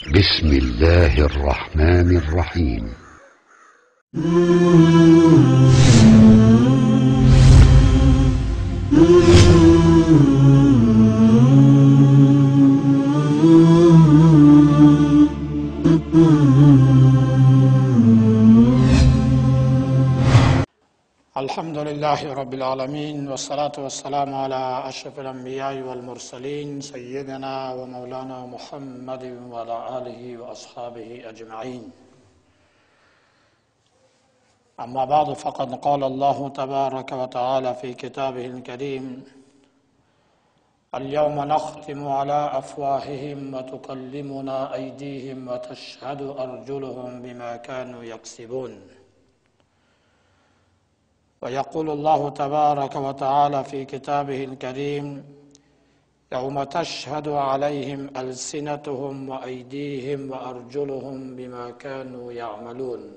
بسم الله الرحمن الرحيم. الحمد لله رب العالمين، والصلاة والسلام على أشرف الأنبياء والمرسلين سيدنا ومولانا محمد وعلى آله وأصحابه أجمعين. أما بعد، فقد قال الله تبارك وتعالى في كتابه الكريم: اليوم نختم على أفواههم وتكلمنا أيديهم وتشهد أرجلهم بما كانوا يكسبون. ويقول الله تبارك وتعالى في كتابه الكريم: يوم تشهد عليهم ألسنتهم وأيديهم وأرجلهم بما كانوا يعملون.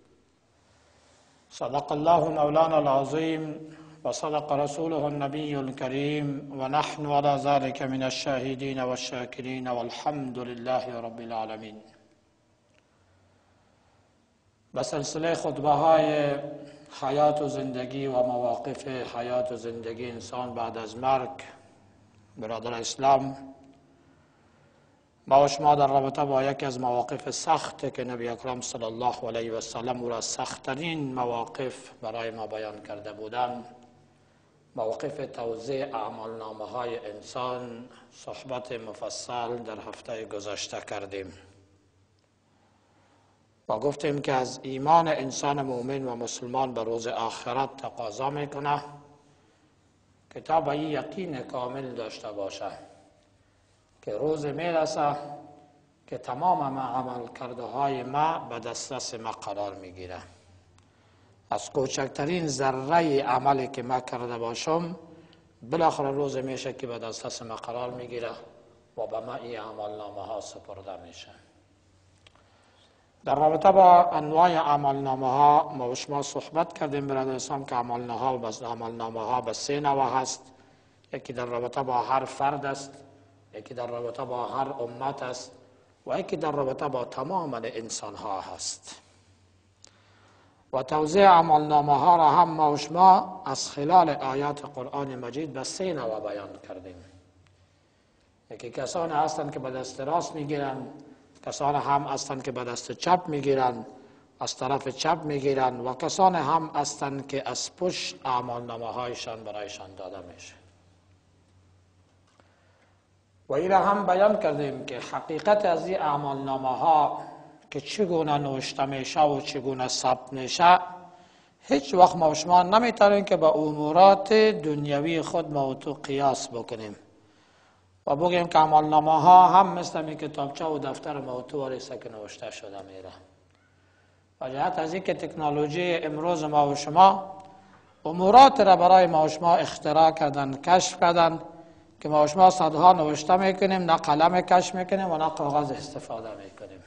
صدق الله مولانا العظيم وصدق رسوله النبي الكريم، ونحن على ذلك من الشاهدين والشاكرين، والحمد لله رب العالمين. به سلسله خطبه های حیات و زندگی و مواقف حیات و زندگی انسان بعد از مرگ، برادر اسلام، ما و شما در رابطه با یکی از مواقف سخت که نبی اکرم صلی الله علیه و سلم او را سخت‌ترین مواقف برای ما بیان کرده بودند، مواقف توزیع اعمالنامه های انسان، صحبت مفصل در هفته گذشته کردیم و گفتیم که از ایمان انسان مؤمن و مسلمان به روز آخرت تقاضا میکنه که تا به این یقین کامل داشته باشه که روز میرسه که تمام عمل کرده های ما به دسترس ما قرار میگیره. از کوچکترین ذره عملی که ما کرده باشم بالاخره روز میشه که به دسترس ما قرار میگیره و به ما این عملنامه ها سپرده میشه. در رابطه با انواع عملنامه ها ما و شما صحبت کردیم برادر اسلام که عملنامه ها به سه نوع هست. یکی در رابطه با هر فرد است، یکی در رابطه با هر امت است و یکی در رابطه با تمام انسان ها هست. و توزیع عملنامه ها را هم ما و شما از خلال آیات قرآن مجید به سه نوع بیان کردیم. یکی کسان هستند که به دست راست میگیرند، کسان هم هستند که به دست چپ میگیرند، از طرف چپ میگیرند، و کسان هم هستند که از پشت اعمالنامه هایشان برایشان داده میشه. و این را هم بیان کردیم که حقیقت از این اعمالنامه ها که چگونه نوشته میشه و چگونه ثبت میشه، هیچ وقت ما و شما نمیتونیم که با امورات دنیوی خود ما و تو قیاس بکنیم و بگیم که عملنامه ها هم مثل می کتابچه و دفتر موتوری است که نوشته شده میره. و جهت از این که تکنولوژی امروز ما و شما امورات را برای ما و شما اختراع کردن، کشف کردن که ما و شما صدها نوشته میکنیم، نه قلم کشف میکنیم و نه کاغذ استفاده میکنیم.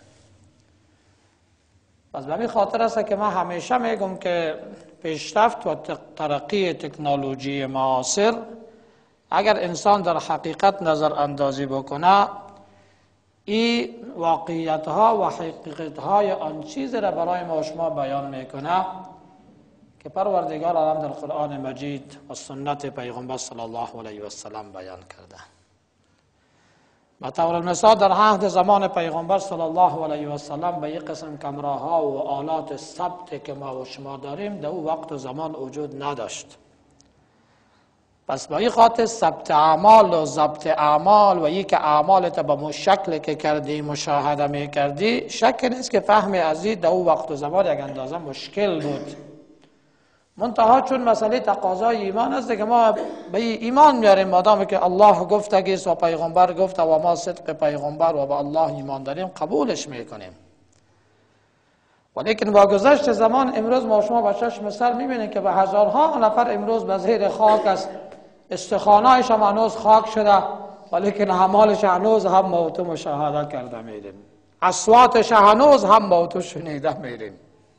پس به این خاطر است که من همیشه میگم که پیشرفت و ترقی تکنولوژی معاصر اگر انسان در حقیقت نظر اندازی بکنه، این واقعیت ها و حقیقت های آن چیز را برای ما و شما بیان میکنه که پروردگار عالم در قرآن مجید و سنت پیغمبر صلی الله علیه و سلم بیان کرده. به طور مثال در عهد زمان پیغمبر صلی الله علیه و سلم به یک قسم کامراها و آلات ثبت که ما و شما داریم در او وقت و زمان وجود نداشت. پس با این خاطر ثبت اعمال و ضبط اعمال و یک اعمالت به مو شکل که کردی مشاهده می کردی، شک نیست که فهم از این در او وقت و زمان یک اندازه مشکل بود. منتها چون مسئله تقاضای ایمان است که ما به ایمان میاریم، مادامی که الله گفتگیست و پیغمبر گفته و ما صدق پیغمبر و به الله ایمان داریم قبولش میکنیم. ولیکن با گذشت زمان امروز ما شما با چشم سر میبینیم که به هزارها نفر امروز به زیر خاک است، استخوانایش هم هنوز خاک شده ولیکن اعمالش هنوز هم موت مشاهده کرده میریم، اصواتش هنوز هم موت شنیده میریم.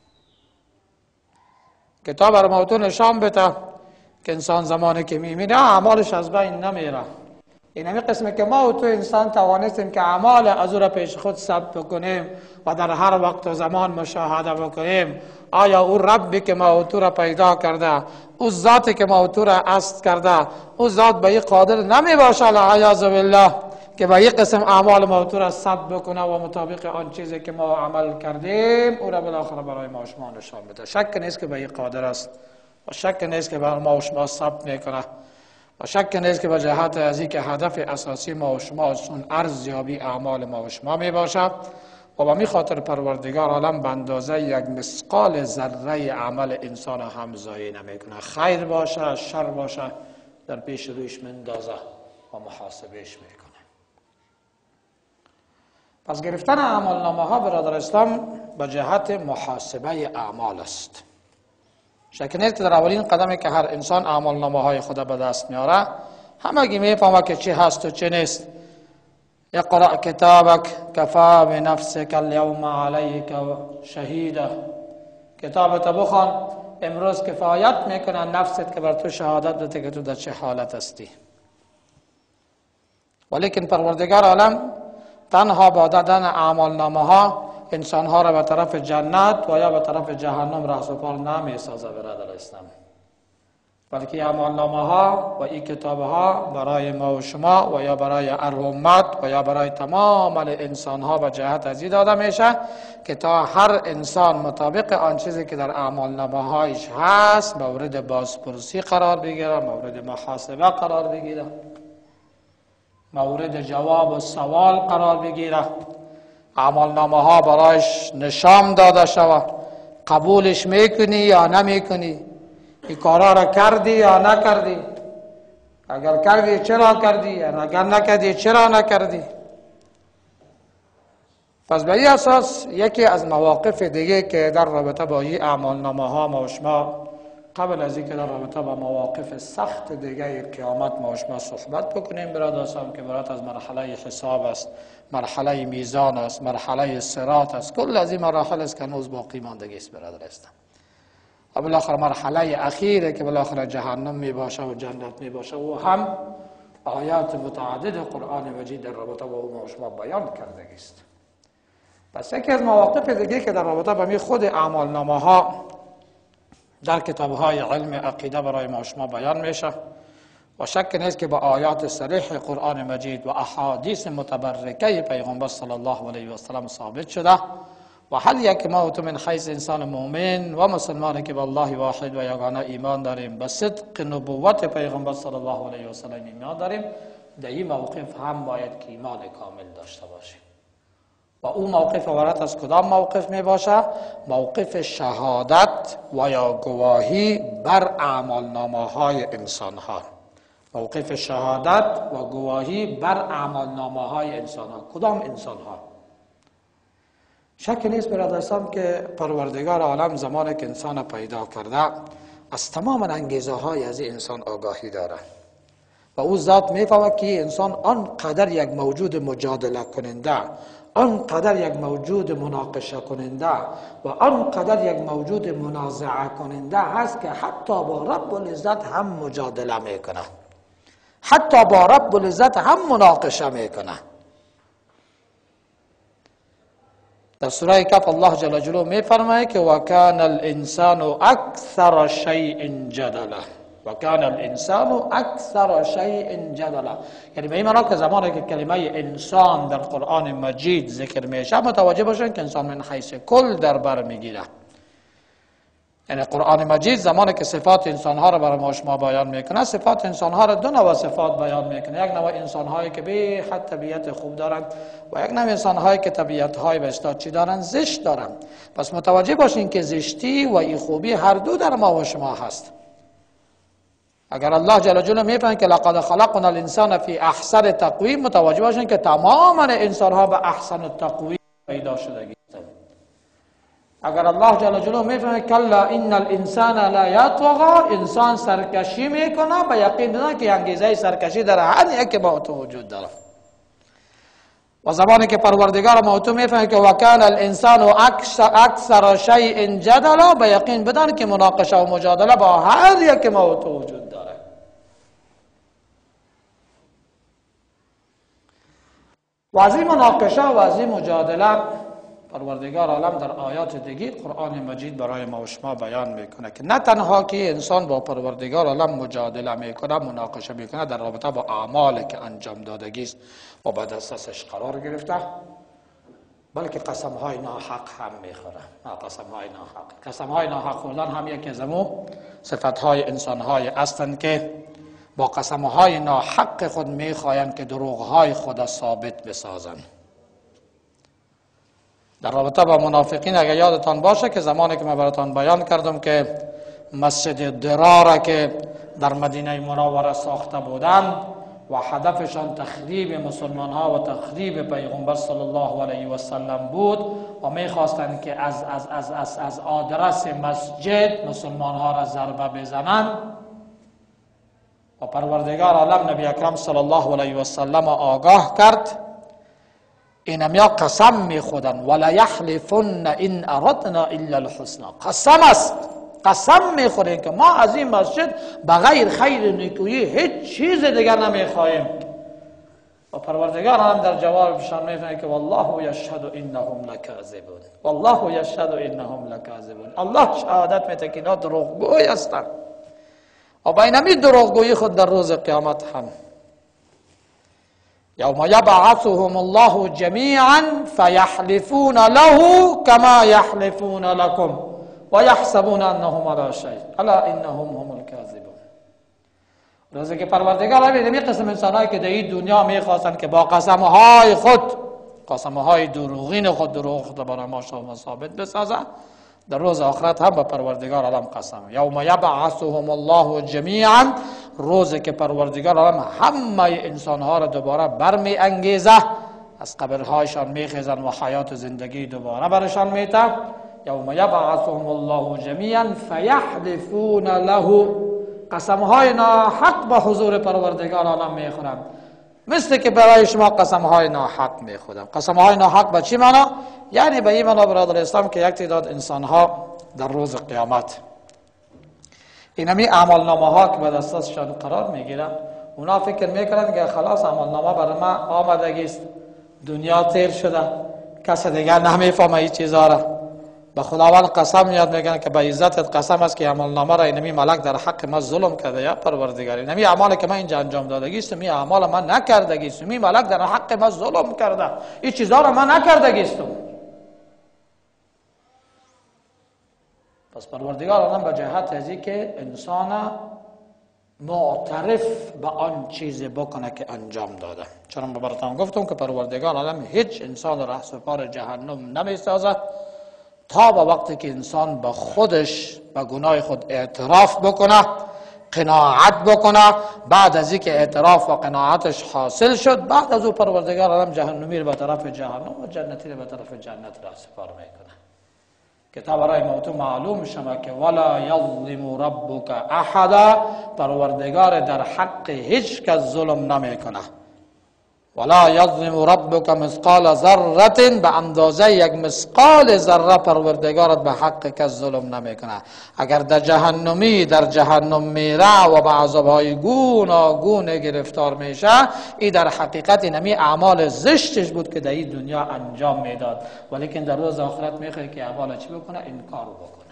کتاب بر موت نشان بده که انسان زمانی که میمیره اعمالش از بین نمیره. این همین قسمه که ما و تو انسان توانستیم که اعمال از او را پیش خود ثبت بکنیم و در هر وقت و زمان مشاهده بکنیم. آیا او ربی که ما و تو را پیدا کرده، او ذاتی که ما و تو را است کرده، او ذات به این قادر نمی باشه لعیاذ بالله که به این قسم اعمال ما و تو را ثبت بکنه و مطابق آن چیزی که ما عمل کردیم او را بالاخره برای ما و شما نشان بده؟ شک نیست که به این قادر است و شک نیست که برای ما و شما ثبت میکنه و شک نیست که به جهت از این که هدف اساسی ما و شما اون ارزیابی اعمال ما و شما می باشد و به می خاطر پروردگار عالم به اندازه یک مثقال ذره عمل انسان هم ضایع نمیکنه. خیر باشه شر باشه در پیش رویش مندازه و محاسبهش میکنه. پس گرفتن اعمالنامه ها برادر اسلام به جهت محاسبه اعمال است. شک نیست که در اولین قدمی که هر انسان اعمالنامه های خود به دست میاره همگی میفهمه که چی هست و چی نیست. اقرأ کتابک کفا بنفسک اليوم علیک شهیدا. کتابت بخوان، امروز کفایت میکنه نفست که بر تو شهادت بده که تو در چه حالت هستی. ولیکن پروردگار عالم تنها با دادن اعمالنامه ها انسان ها را به طرف جنت و یا به طرف جهنم رهسپار نمی سازه برادر اسلام، بلکه اعمالنامه ها و این کتاب ها برای ما و شما و یا برای امت و یا برای تمام انسان ها به جهت از این داده میشه که تا هر انسان مطابق آن چیزی که در اعمالنامه هایش هست مورد بازپرسی قرار بگیره، مورد محاسبه قرار بگیره، مورد جواب و سوال قرار بگیره. اعمالنامه ها برایش نشان داده شود قبولش میکنی یا نمیکنی، این کارا را کردی یا نکردی، اگر کردی چرا کردی، اگر نکردی چرا نکردی. پس به این اساس یکی از مواقف دیگه که در رابطه با این اعمالنامه ها ما و شما قبل از اینکه در رابطه با مواقف سخت دیگه قیامت ما و شما صحبت بکنیم برادران که برات از مرحله حساب است، مرحله میزان است، مرحله صراط است، کل از این مراحل است که هنوز باقی ماندگی است برادر است. و بالاخره مرحله اخیره که بالاخره جهنم می باشه و جنت می باشه و هم آیات متعدد قرآن مجید در رابطه با ما و شما بیان کرده است. پس یکی از مواقف دیگه که در رابطه با می خود اعمالنامه ها در کتاب های علم عقیده برای ما و شما بیان میشه و شک نیست که با آیات صریح قرآن مجید و احادیث متبرکه پیغمبر صلی الله علیه و سلم ثابت شده و هر یک ما و تو من حیث انسان مؤمن و مسلمان که به الله واحد و یگانه ایمان داریم، به صدق نبوت پیغمبر صلی الله علیه و سلم ایمان داریم، در این موقف هم باید که ایمان کامل داشته باشیم. و او موقف عبارت از کدام موقف می باشه؟ موقف شهادت و یا گواهی بر اعمالنامه های انسان ها. موقف شهادت و گواهی بر اعمالنامه های انسان ها. کدام انسان ها؟ شک نیست برادران که پروردگار عالم زمانی که انسان پیدا کرده از تمام انگیزه های از این انسان آگاهی داره و او ذات میفهمه که انسان آنقدر یک موجود مجادله کننده، آنقدر یک موجود مناقشه کننده و آنقدر یک موجود منازعه کننده هست که حتی با رب العزت هم مجادله میکنه، حتی با رب العزت هم مناقشه میکنه. در سوره کهف الله جل جلاله میفرماید که وکان الانسان اکثر شیء جدلا، وکان الانسان اکثر شیء جدلا، یعنی به این معنی که زمانی که کلمه انسان در قرآن مجید ذکر میشه متوجه باشن که انسان من حیث کل در بر میگیره. یعنی قرآن مجید زمانی که صفات انسانها را برای ما شما بیان میکنه، صفات انسانها را دو نوع صفات بیان میکنه. یک نوع انسانهایی که به حد طبیعت خوب دارند و یک نوع انسانهایی که طبیعتهای به اصطلاح چی دارند؟ زشت دارند. پس متوجه باشین که زشتی و این خوبی هر دو در ما و شما هست. اگر الله جل جلاله میفهمه که لقد خلقنا الانسان فی احسن تقویم، متوجه باشین که تمام انسانها به احسن تقویم پیدا شدگی. اگر الله جل جلاله میفهمه کلا ان الانسان لا یطغی، انسان سرکشی میکنه، به یقین بدان که انگیزه سرکشی در هر یک با تو وجود داره. و زمانی که پروردگار ما تو میفهمه که وکان الانسان اکثر شیء جدلا، به یقین بدان که مناقشه و مجادله با هر یک ما تو وجود داره. و از این مناقشه و از این مجادله پروردگار عالم در آیات دیگه قرآن مجید برای ما و شما بیان میکنه که نه تنها که انسان با پروردگار عالم مجادله میکنه، مناقشه میکنه در رابطه با اعمالی که انجام دادگی است و بعد اساسش قرار گرفته، بلکه قسمهای ناحق هم میخوره. قسمهای ناحق خوردن هم یکی از صفتهای انسانهای هستند که با قسمهای ناحق خود میخواهند که دروغهای خود ثابت بسازند. در رابطه با منافقین اگر یادتان باشه که زمانی که من براتان بیان کردم که مسجد دراره که در مدینه منوره ساخته بودند و هدفشان تخریب مسلمان ها و تخریب پیغمبر صلی الله علیه و سلم بود و میخواستند که از آدرس مسجد مسلمان ها را ضربه بزنند و پروردگار عالم نبی اکرم صلی الله علیه و سلم آگاه کرد. اینم قسم میخورن ولا یحلفن ان اردنا الا الحسنى، قسم است، قسم میخوریم که ما از این مسجد بغیر خیر نیکویی هیچ چیز دیگر نمیخواهیم. و پروردگار هم در جوابشان میفرماید که والله یشهد انهم لکاذبون، والله یشهد انهم لکاذبون، الله شهادت میده که اینا دروغگوی هستند. و با این دروغگویی خود در روز قیامت هم یوم یبعثهم الله جمیعا فیحلفون له کما یحلفون لكم و یحسبون انهم علی شیء الا انهم هم الکاذبون. روزی که پروردگار همین قسم انسانایی که در این دنیا میخواستن که با قسمهای خود، قسمهای دروغین خود، دروغ خود برای ما شما ثابت بسازه، در روز آخرت هم با پروردگار عالم قسم. یوم یبعثهم الله جمیعا، روزی که پروردگار عالم همه انسانها را دوباره برمی انگیزه، از قبرهایشان میخیزن و حیات زندگی دوباره برشان میده. یوم یبعثهم الله جمیعا فیحلفون له، قسمهای ناحق به حضور پروردگار عالم میخورند، مثل که برای شما قسمهای ناحق میخورند. قسمهای ناحق به چی معنا؟ یعنی به این معنا برادر اسلام که یک تعداد انسانها در روز قیامت اینمی اعمال نامه ها که به دستشان قرار میگیرن، اونا فکر میکنن که خلاص اعمال نامه برای ما آمدگی است، دنیا تیر شده، کسی دیگر نمیفهمه این چیزها را. به خداوند قسم یاد میگن که به عزتت قسم است که اعمال نامه را اینمی ملک در حق ما ظلم کرده یا پروردگار، اینمی اعمالی که من اینجا انجام دادگی است، می اعمال من نکردگی است، می ملک در حق ما ظلم کرده، این چیزها را من نکردگی است. پس پروردگار عالم به جهت از که انسان معترف به آن چیز بکنه که انجام داده. چون من براتون گفتم که پروردگار عالم هیچ انسان را سپار جهنم نمیسازه تا به وقتی که انسان به خودش به گناه خود اعتراف بکنه، قناعت بکنه. بعد از اینکه اعتراف و قناعتش حاصل شد، بعد از او پروردگار عالم جهنمی رو به طرف جهنم و جنتی رو به طرف جنت را سپار میکنه. کتاب برای موضوع معلوم شما که ولا یظلم ربک احدا، پروردگار در حق هیچ کس ظلم نمیکنه. ولا یظلم ربک مثقال ذره، به اندازه یک مثقال ذره پروردگارت به حق کس ظلم نمیکنه. اگر در جهنمی در جهنم میره و به عذابهای گوناگون گرفتار میشه، این در حقیقت اینمی اعمال زشتش بود که در این دنیا انجام میداد، ولیکن در روز آخرت میخواد که اعمال چی بکنه؟ انکار بکنه.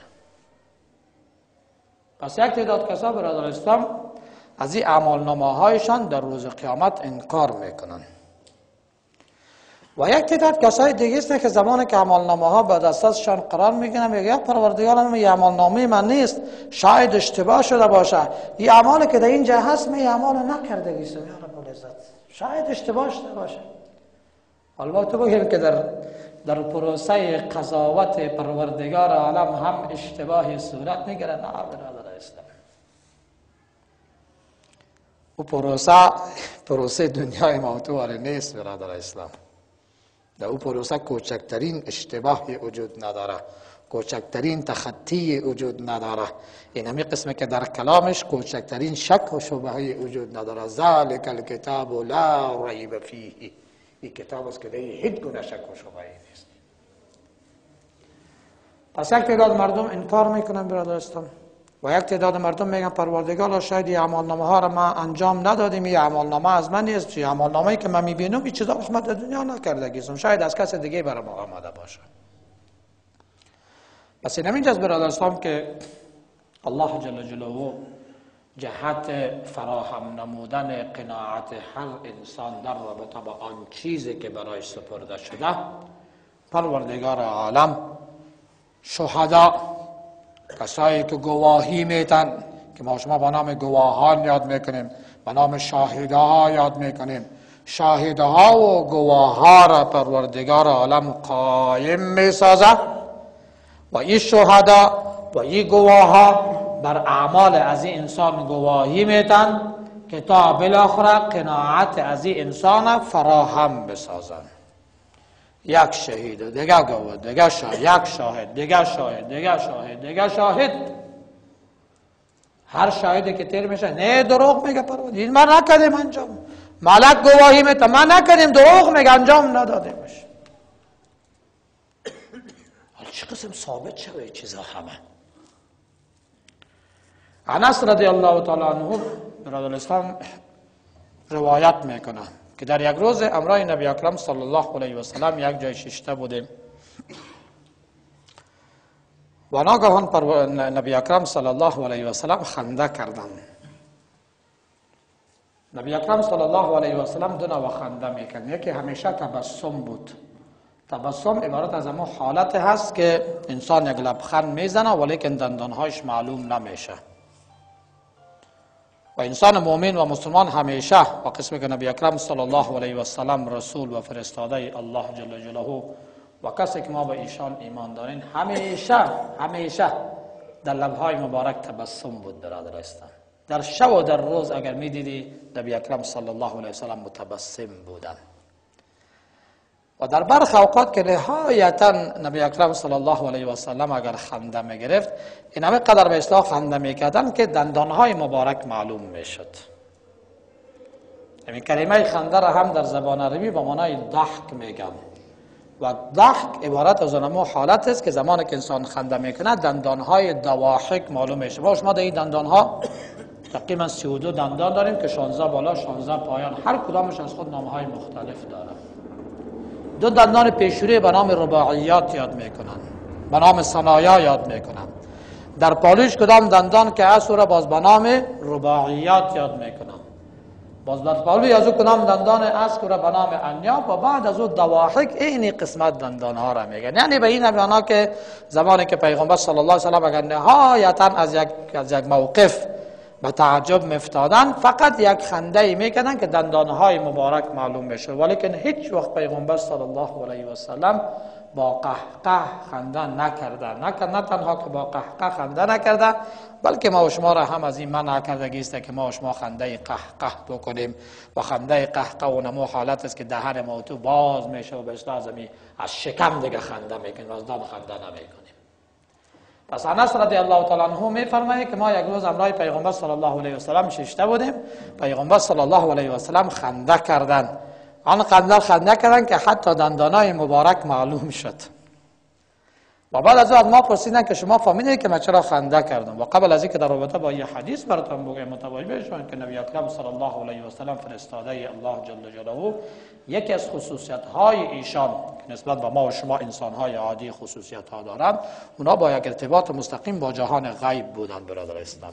پس یک تعداد کسا برادر اسلام از این اعمال نامه هایشان در روز قیامت انکار میکنن. و یک تعداد کسای دیگه است که زمانی که اعمال نامه ها به دستشان قرار میگیرن میگه پروردگار این اعمال نامه من نیست، شاید اشتباه شده باشه، این اعمالی که در اینجا هست من اعمال نکردگی است یا رب العزت، شاید اشتباه شده باشه. البته بگیم که در پروسه قضاوت پروردگار عالم هم اشتباهی صورت میگیره. نه برادر اسلام، و پروسه دنیای معتبر نیست برادر اسلام. در او پروسه کوچکترین اشتباهی وجود نداره، کوچکترین تخطی وجود نداره. این همی قسمه که در کلامش کوچکترین شک و شبهه وجود نداره. ذالک الکتاب لا ریب فیه، این کتاب است که در هیچ گونه شک و شبهه نیست. پس یک تعداد مردم انکار میکنن برادر اسلام، و یک تعداد مردم میگن پروردگارا شاید این اعمالنامه ها را ما انجام ندادیم، این اعمالنامه از من نیست، این اعمالنامه‌ای که من میبینم این چیزا رحمت دنیا نکردگیستم، شاید از کس دیگه برای ما آمده باشه. پس این همینجاست برادرستان که الله جل جلاله جهت فراهم نمودن قناعت هر انسان در رابطه با آن چیزی که برایش سپرده شده، پروردگار عالم شهدا، کسایی که گواهی میتن که ما شما با نام گواهان یاد میکنیم، با نام شاهدها یاد میکنیم، شاهدها و گواهها را پروردگار عالم قایم میسازد و این شهدا و این گواهها بر اعمال از این انسان گواهی میتن که تا بالاخره قناعت از این انسان فراهم بسازن. یک شهید دیگه گواه دیگه شاهد، یک شاهد دیگه شاهد دیگه شاهد دیگه شاهد، هر شاهدی که تیر میشه نه دروغ میگه پروردگار این ما نکردیم انجام، ملک گواهی میده ما نکردیم، دروغ میگه انجام ندادیمش. حالا چه قسم ثابت شده این چیزا همه؟ انس رضی الله تعالی عنه برادر اسلام روایت میکنه که در یک روز امرای نبی اکرم صلی الله علیه و سلم یک جای ششته بودیم و ناگهان نبی اکرم صلی الله علیه و سلم خنده کردند. نبی اکرم صلی الله علیه و سلم دو نوع خنده میکنه، یکی همیشه تبسم بود. تبسم عبارت از اما حالت هست که انسان یک لبخند میزنه ولیکن دندانهایش معلوم نمیشه. و انسان مؤمن و مسلمان همیشه و قسمی که نبی اکرم صلی الله علیه و سلم رسول و فرستاده الله جل جلاله و کسی که ما به ایشان ایمان دارین همیشه در لبهای مبارک تبسم بود برادر استان. در شب و در روز اگر می دیدی نبی اکرم صلی الله علیه و سلم متبسم بودن. و در برخی اوقات که نهایتا نبی اکرم صلی الله علیه و سلم اگر خنده می گرفت این همه قدر به اصطلاح خنده می کردن که دندانهای مبارک معلوم می شد. این کلمه خنده را هم در زبان عربی با معنای ضحک میگن و ضحک عبارت از اون حالت است که زمانی که انسان خنده میکنه دندانهای ضواحک معلوم میشه. ما در این دندانها تقریبا 32 دندان داریم که 16 بالا 16 پایان، هر کدامش از خود نامهای مختلف داره. دو دندان پیشروی به نام رباعیات یاد میکنن، به نام ثنایا یاد میکنن. در پالوش کدام دندان که هست را باز به نام رباعیات یاد میکنن. باز در پالوی از او کدام دندان است را به نام انیاب و بعد از او ضواحک این قسمت دندان ها را میگن. یعنی به این معنا که زمانی که پیغمبر صلی الله علیه و سلم اگر نهایتا از یک موقف به تعجب میفتادن فقط یک خنده میکردن که دندانهای مبارک معلوم میشه، ولیکن هیچ وقت پیغمبر صلی الله علیه و سلم با قهقه خنده نکرده. نه تنها که با قهقه خنده نکرده بلکه ما و شما را هم از این منع کردگی است که ما و شما خنده قهقه بکنیم و خنده قهقه و نمو حالت است که دهن ما تو باز میشه و به اصطلاح از شکم دیگه خنده میکنیم، از دم خنده نمیکنیم. پس انس رضی الله تعالی عنه میفرماید که ما یک روز امرای پیغمبر صلی الله علیه و سلم ششته بودیم، پیغمبر صلی الله علیه و سلم خنده کردند. آن خنده کردن که حتی دندانای مبارک معلوم شد. و بعد از ما پرسیدن که شما فهمیدید که من چرا خنده کردم؟ و قبل از اینکه در رابطه با این حدیث براتون بگم متوجه شوید که نبی اکرم صلی الله علیه و سلم فرستاده الله جل جلاله یکی از خصوصیت های ایشان که نسبت به ما و شما انسان های عادی خصوصیت ها دارند، اونا با یک ارتباط مستقیم با جهان غیب بودند برادر اسلام.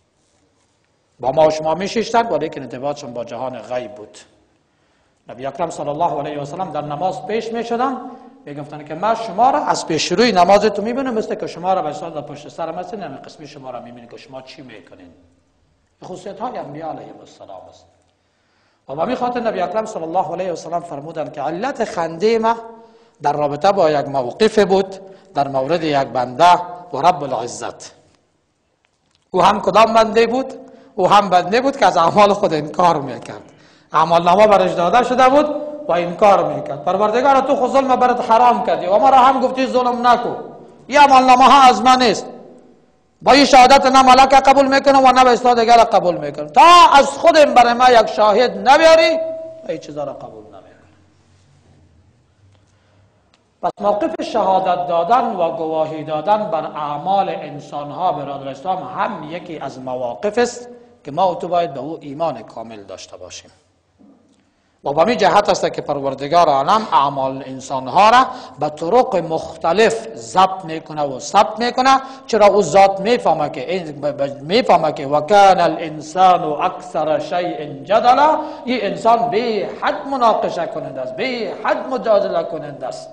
با ما و شما میشیشتند ولی که ارتباطشون با جهان غیب بود. نبی اکرم صلی الله علیه و سلم در نماز پیش میشدن میگفتن که من شما را از پیش روی نمازتون میبینم مثل که شما را به صورت پشت سرم هستین، همین قسمی شما را میبینید که شما چی میکنین. خصوصیت های انبیاء علیهم السلام است. و با خاطر نبی اکرم صلی الله علیه و سلم فرمودند که علت خنده ما در رابطه با یک موقف بود در مورد یک بنده و رب العزت. او هم کدام بنده بود؟ او هم بنده بود که از اعمال خود انکار میکرد. اعمال نامه برش داده شده بود و انکار میکرد. پروردگار تو خود ظلم برات حرام کردی و ما را هم گفتی ظلم نکو. این اعمال نامه ها از من نیست. با این شهادت نه ملک قبول میکنم و نه به اصطلاح دیگر قبول میکنم. تا از خودم برای ما یک شاهد نبیاری این چیزا را قبول نمیکنم. پس موقف شهادت دادن و گواهی دادن بر اعمال انسان ها برادر اسلام هم یکی از مواقف است که ما تو باید به او ایمان کامل داشته باشیم. و به می جهت است که پروردگار عالم اعمال انسان ها را به طرق مختلف ضبط میکنه و ثبت میکنه. چرا او ذات میفهمه که وکان الانسان اکثر شیء جدلا، این انسان به حد مناقشه کننده است، به حد مجادله کننده است.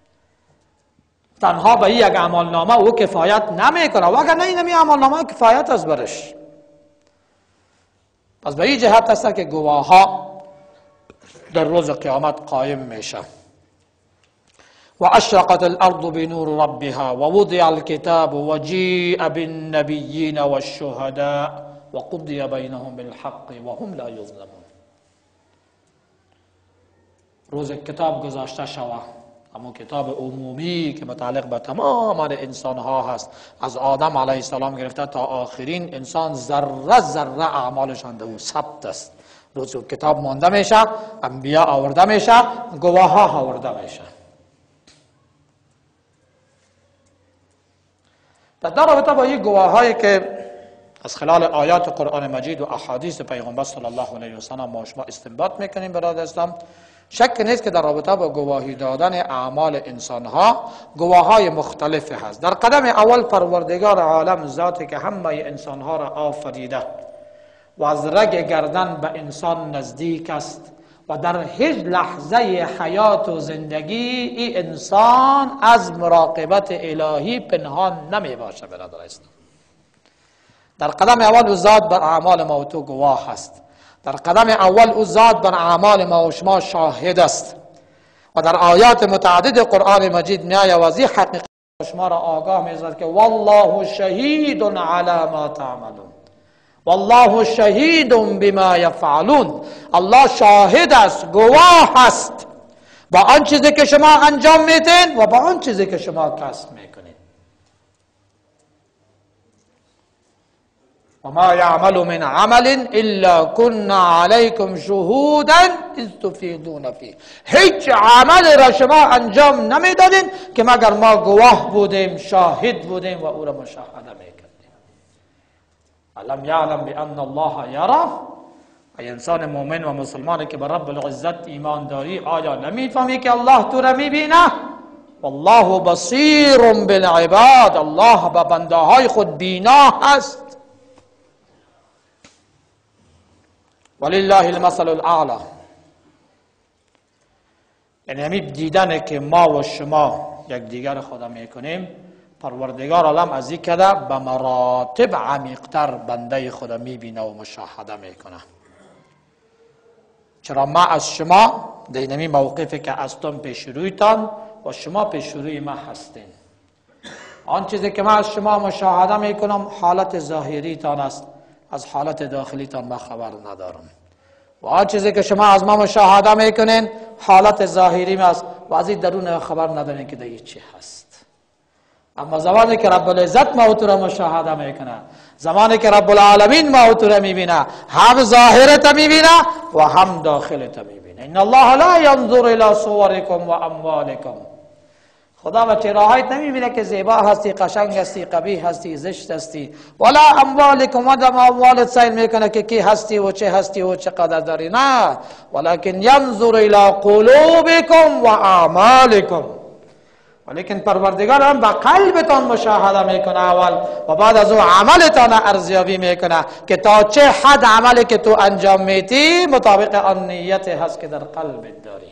تنها به یک اعمال نامه او کفایت نمیکنه، وگرنه این اعمال نامه کفایت است برش. پس به این جهت است که گواه ها در روز قیامت قائم میشه. و اشرقت الارض بنور ربها و وضع الكتاب و جیء بالنبیین و الشهداء و قضی بینهم بالحق و هم لا یظلمون. روز کتاب گذاشته شود، اما کتاب عمومی که متعلق به تمام انسان ها هست، از آدم علیه السلام گرفته تا آخرین انسان، ذره ذره اعمالشان در او ثبت است. روز کتاب مانده میشه، انبیا آورده میشه، گواه ها آورده میشه. در رابطه با این گواه هایی که از خلال آیات قرآن مجید و احادیث پیغمبر صلی الله علیه و سلم ما شما استنباط میکنیم برادر اسلام، شک نیست که در رابطه با گواهی دادن اعمال انسان ها گواه های مختلف هست. در قدم اول پروردگار عالم، ذاتی که همه انسان ها را آفریده و از رگ گردن به انسان نزدیک است و در هیچ لحظه حیات و زندگی این انسان از مراقبت الهی پنهان نمی باشه برادر اسلام. در قدم اول او ذات بر اعمال ما و تو گواه است. در قدم اول او ذات بر اعمال ما و شما شاهد است و در آیات متعدد قرآن مجید میآید و از این حقیقت شما را آگاه می‌سازد که والله شهید علی ما تعملون، والله شهید بما یفعلون. الله شاهد است، گواه است با آن چیزی که شما انجام میدین و با آن چیزی که شما کسب میکنید. و ما یعمل من عمل الا كنا علیکم شهودا اذ تفیضون فیه. هیچ عمل را شما انجام نمیدادین که مگر ما گواه بودیم، شاهد بودیم و او را مشاهده میکردیم. علم یعلم بان الله یرا. ای انسان مؤمن و مسلمانی که به رب العزت ایمان داری، آیا نمیفهمی که الله تو را میبینه؟ والله بصیر بالعباد. الله به بنده های خود بینا هست. ولله المثل الاعلی. یعنی همین دیدن که ما و شما یک دیگر خدا میکنیم، پروردگار عالم از این کده به مراتب عمیقتر بنده خدا میبینه و مشاهده میکنه. چرا ما از شما در این موقفی که هستم پیش رویتان و شما پیش روی ما هستین. آن چیزی که ما از شما مشاهده میکنم حالت ظاهری تان است، از حالت داخلی تان ما خبر ندارم. و آن چیزی که شما از ما مشاهده میکنین حالت ظاهری است و از این درون خبر ندارین که دیگه چی هست. اما زمانی که رب العزت ما تو را مشاهده میکنه، زمانی که رب العالمین ما تو را میبینه، هم ظاهرت میبینه و هم داخلت میبینه. ان الله لا ينظر الى صوركم و اموالكم. خدا و چهرهایت نمیبینه که زیبا هستی، قشنگ هستی، قبیح هستی، زشت هستی. ولا اموالکم، و اموالت سیل میکنه که کی هستی و چه هستی و چه قدر داری. نه، ولکن ينظر الى قلوبكم و اعمالكم. ولیکن پروردگار هم به قلبتان مشاهده میکنه اول و بعد از او عملتان ارزیابی میکنه که تا چه حد عملی که تو انجام میدی مطابق آن نیت هست که در قلبت داری.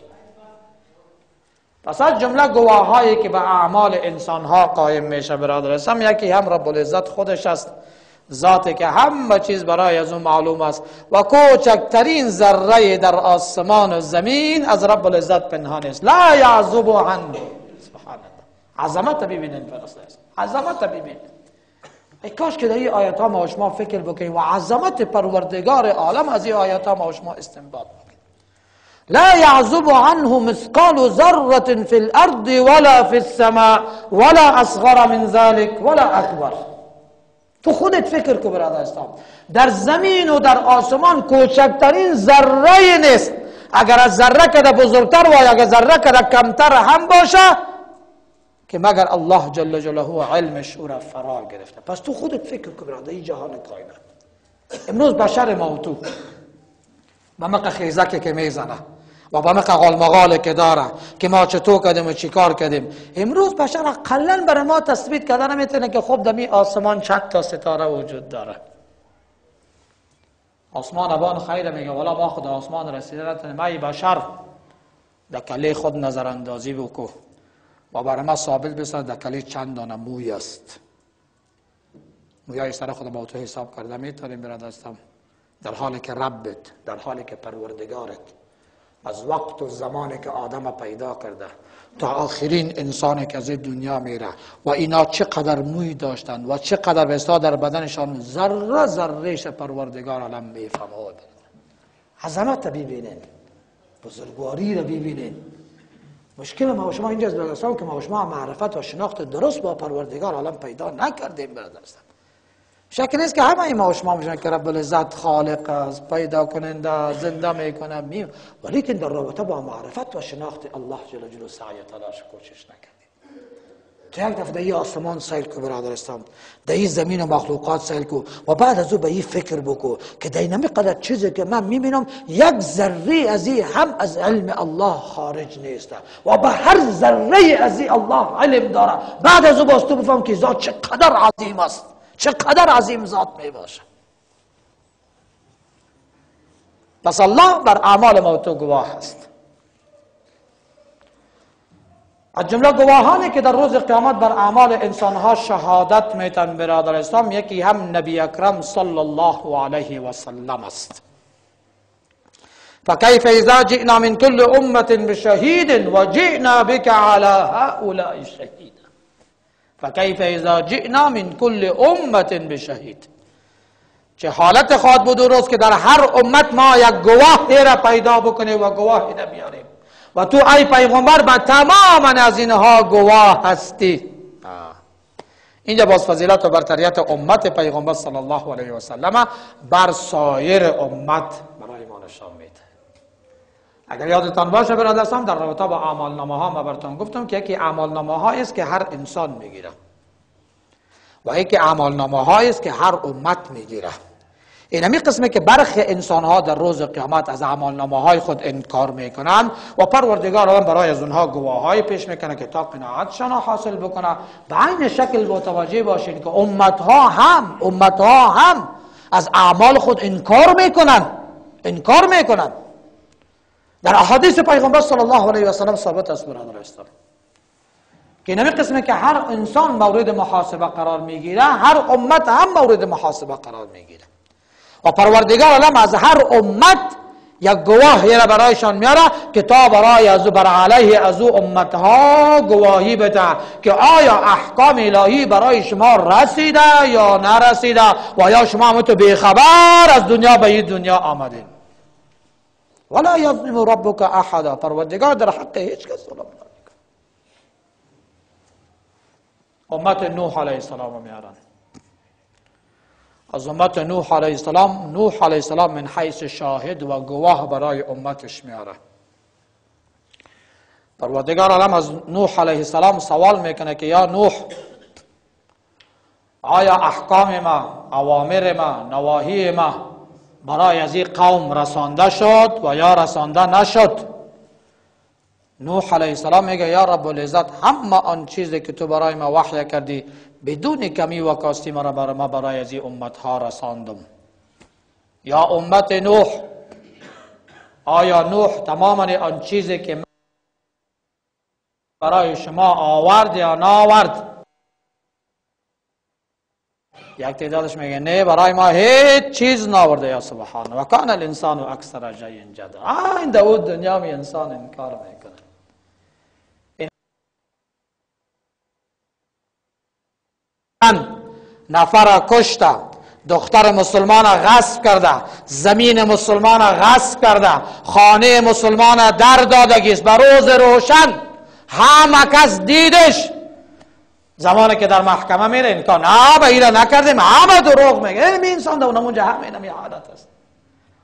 پس از جمله گواهایی که به اعمال انسان ها قائم میشه برادر اسلام، یکی هم رب العزت خودش است، ذاتی که همه چیز برای از اون معلوم است و کوچکترین ذره در آسمان و زمین از رب العزت پنهان است. لا یعزب عنه. عظمت ببینید فرسته است، عظمت ببینید. ای کاش که در این آیات ها ما و شما فکر بکنیم و عظمت پروردگار عالم از این آیات ها ما و شما استنباط بکنیم. لا يعزب عنه مثقال ذرة في الارض ولا في السماء ولا اصغر من ذلك ولا اكبر. تو خودت فکر کن برادر اسلام، در زمین و در آسمان کوچکترین ذره نیست. اگر از ذره کده بزرگتر و اگر ذره کده کمتر هم باشه که مگر الله جل جلاله علمش او را فرا گرفته. پس تو خودت فکر کن برادر، این جهان کائنات امروز بشر ما و تو با مقه خیزکی که میزنه و با مقه غالمغاله که داره که ما چطور کردیم و چی کار کردیم، امروز بشر اقلا برای ما تثبیت کرده نمیتونه که خب دمی آسمان چند تا ستاره وجود داره. آسمان ابان خیر میگه والا ما خود آسمان رسیده نتونه، ما بشر در کله خود نظر اندازی بکو و برای ما ثابت بسازد در کله چند دانه موی است. مویای سر خود با تو حساب کرده میتونیم برادرستم، در حالی که ربت، در حالی که پروردگارت از وقت و زمانی که آدم پیدا کرده تا آخرین انسانی که از دنیا میره و اینا چقدر موی داشتن و چقدر بستا در بدنشان ذره ذرهش پروردگار عالم میفهمد. عظمت ببینین، بزرگواری رو ببینین. مشکل ما و شما اینجاست برادرستان که ما و شما معرفت و شناخت درست با پروردگار عالم پیدا نکردیم برادرستان. شک نیست که همه ما و شما میشن که رب العزت خالق است، پیدا کننده، زنده میکنه، ولی که در رابطه با معرفت و شناخت الله جل جلاله سعی تلاش کوشش نکردیم. تو یک دفعه در آسمان سیل کو برادرستان، در این زمین و مخلوقات سیل کو و بعد از او به این فکر بکو که در این قدر چیزی که من میبینم یک ذره از این هم از علم الله خارج نیست و به هر ذره از این الله علم داره. بعد از او باز تو بفهم که ذات چقدر عظیم است، چقدر عظیم ذات می باشه. پس الله بر اعمال ما و تو گواه است. از جمله گواهانی که در روز قیامت بر اعمال انسانها شهادت میتن برادر اسلام، یکی هم نبی اکرم صلی الله علیه و سلم است. فکیف اذا جئنا من كل امة بشهید و جئنا بك على هؤلاء شهید. فکیف اذا جئنا من كل امة بشهید. چه حالت خواهد بود روز که در هر امت ما یک گواهی را پیدا بکنیم و گواهی را بیاریم و تو ای پیغمبر با تمام از اینها گواه هستی. اینجا باز فضیلت و برتریت امت پیغمبر صلی الله علیه و سلم بر سایر امت برای ما نشان میده. اگر یادتان باشه برادران، در رابطه با اعمال نامه ها ما براتون گفتم که یکی اعمال نامه ها است که هر انسان میگیره و یکی اعمال نامه ها است که هر امت میگیره. این همی قسمه که برخی انسان ها در روز قیامت از اعمال نامه های خود انکار میکنند و پروردگار عالم برای از اونها گواهی پیش میکنه که تا قناعتشان حاصل بکنه. به عین شکل متوجه باشین که امت ها هم از اعمال خود انکار میکنن. در احادیث پیغمبر صلی الله علیه و سلم ثابت است برادر اسلام که نمی قسمه که هر انسان مورد محاسبه قرار میگیره، هر امت هم مورد محاسبه قرار میگیره و پروردگار عالم از هر امت یک گواهی را برایشان میاره که تا برای بر علیه از او امتها گواهی بده که آیا احکام الهی برای شما رسیده یا نرسیده و یا شما هم تو بیخبر از دنیا به این دنیا آمدین. ولا یظلم ربک احدا. پروردگار در حق هیچ کس ظلم نمیکنه. امت نوح علیه السلام میارن. از امت نوح علیه السلام من حیث شاهد و گواه برای امتش میاره. پروردگار عالم از نوح علیه السلام سوال میکنه که یا نوح، آیا احکام ما، اوامر ما، نواهی ما برای از این قوم رسانده شد و یا رسانده نشد؟ نوح علیه السلام میگه یا رب العزت، همه آن چیزی که تو برای ما وحی کردی بدون کمی و کاستی ما برای از این امت ها رساندم. یا امت نوح، آیا نوح تماما آن چیزی که برای شما آورد یا ناورد؟ یک تعدادش میگه نه برای ما هیچ چیز ناورده یا سبحان و کان الانسان اکثر شیء جدلا. این در دنیا می انسان انکار میکنه. نفر کشته، دختر مسلمان غصب کرده، زمین مسلمان غصب کرده، خانه مسلمان در دادگیست. به روز روشن همه کس دیدش. زمانی که در محکمه میره انکار نه به ایره نکردیم، همه دروغ میگه. این انسان در اونجا همه حالت است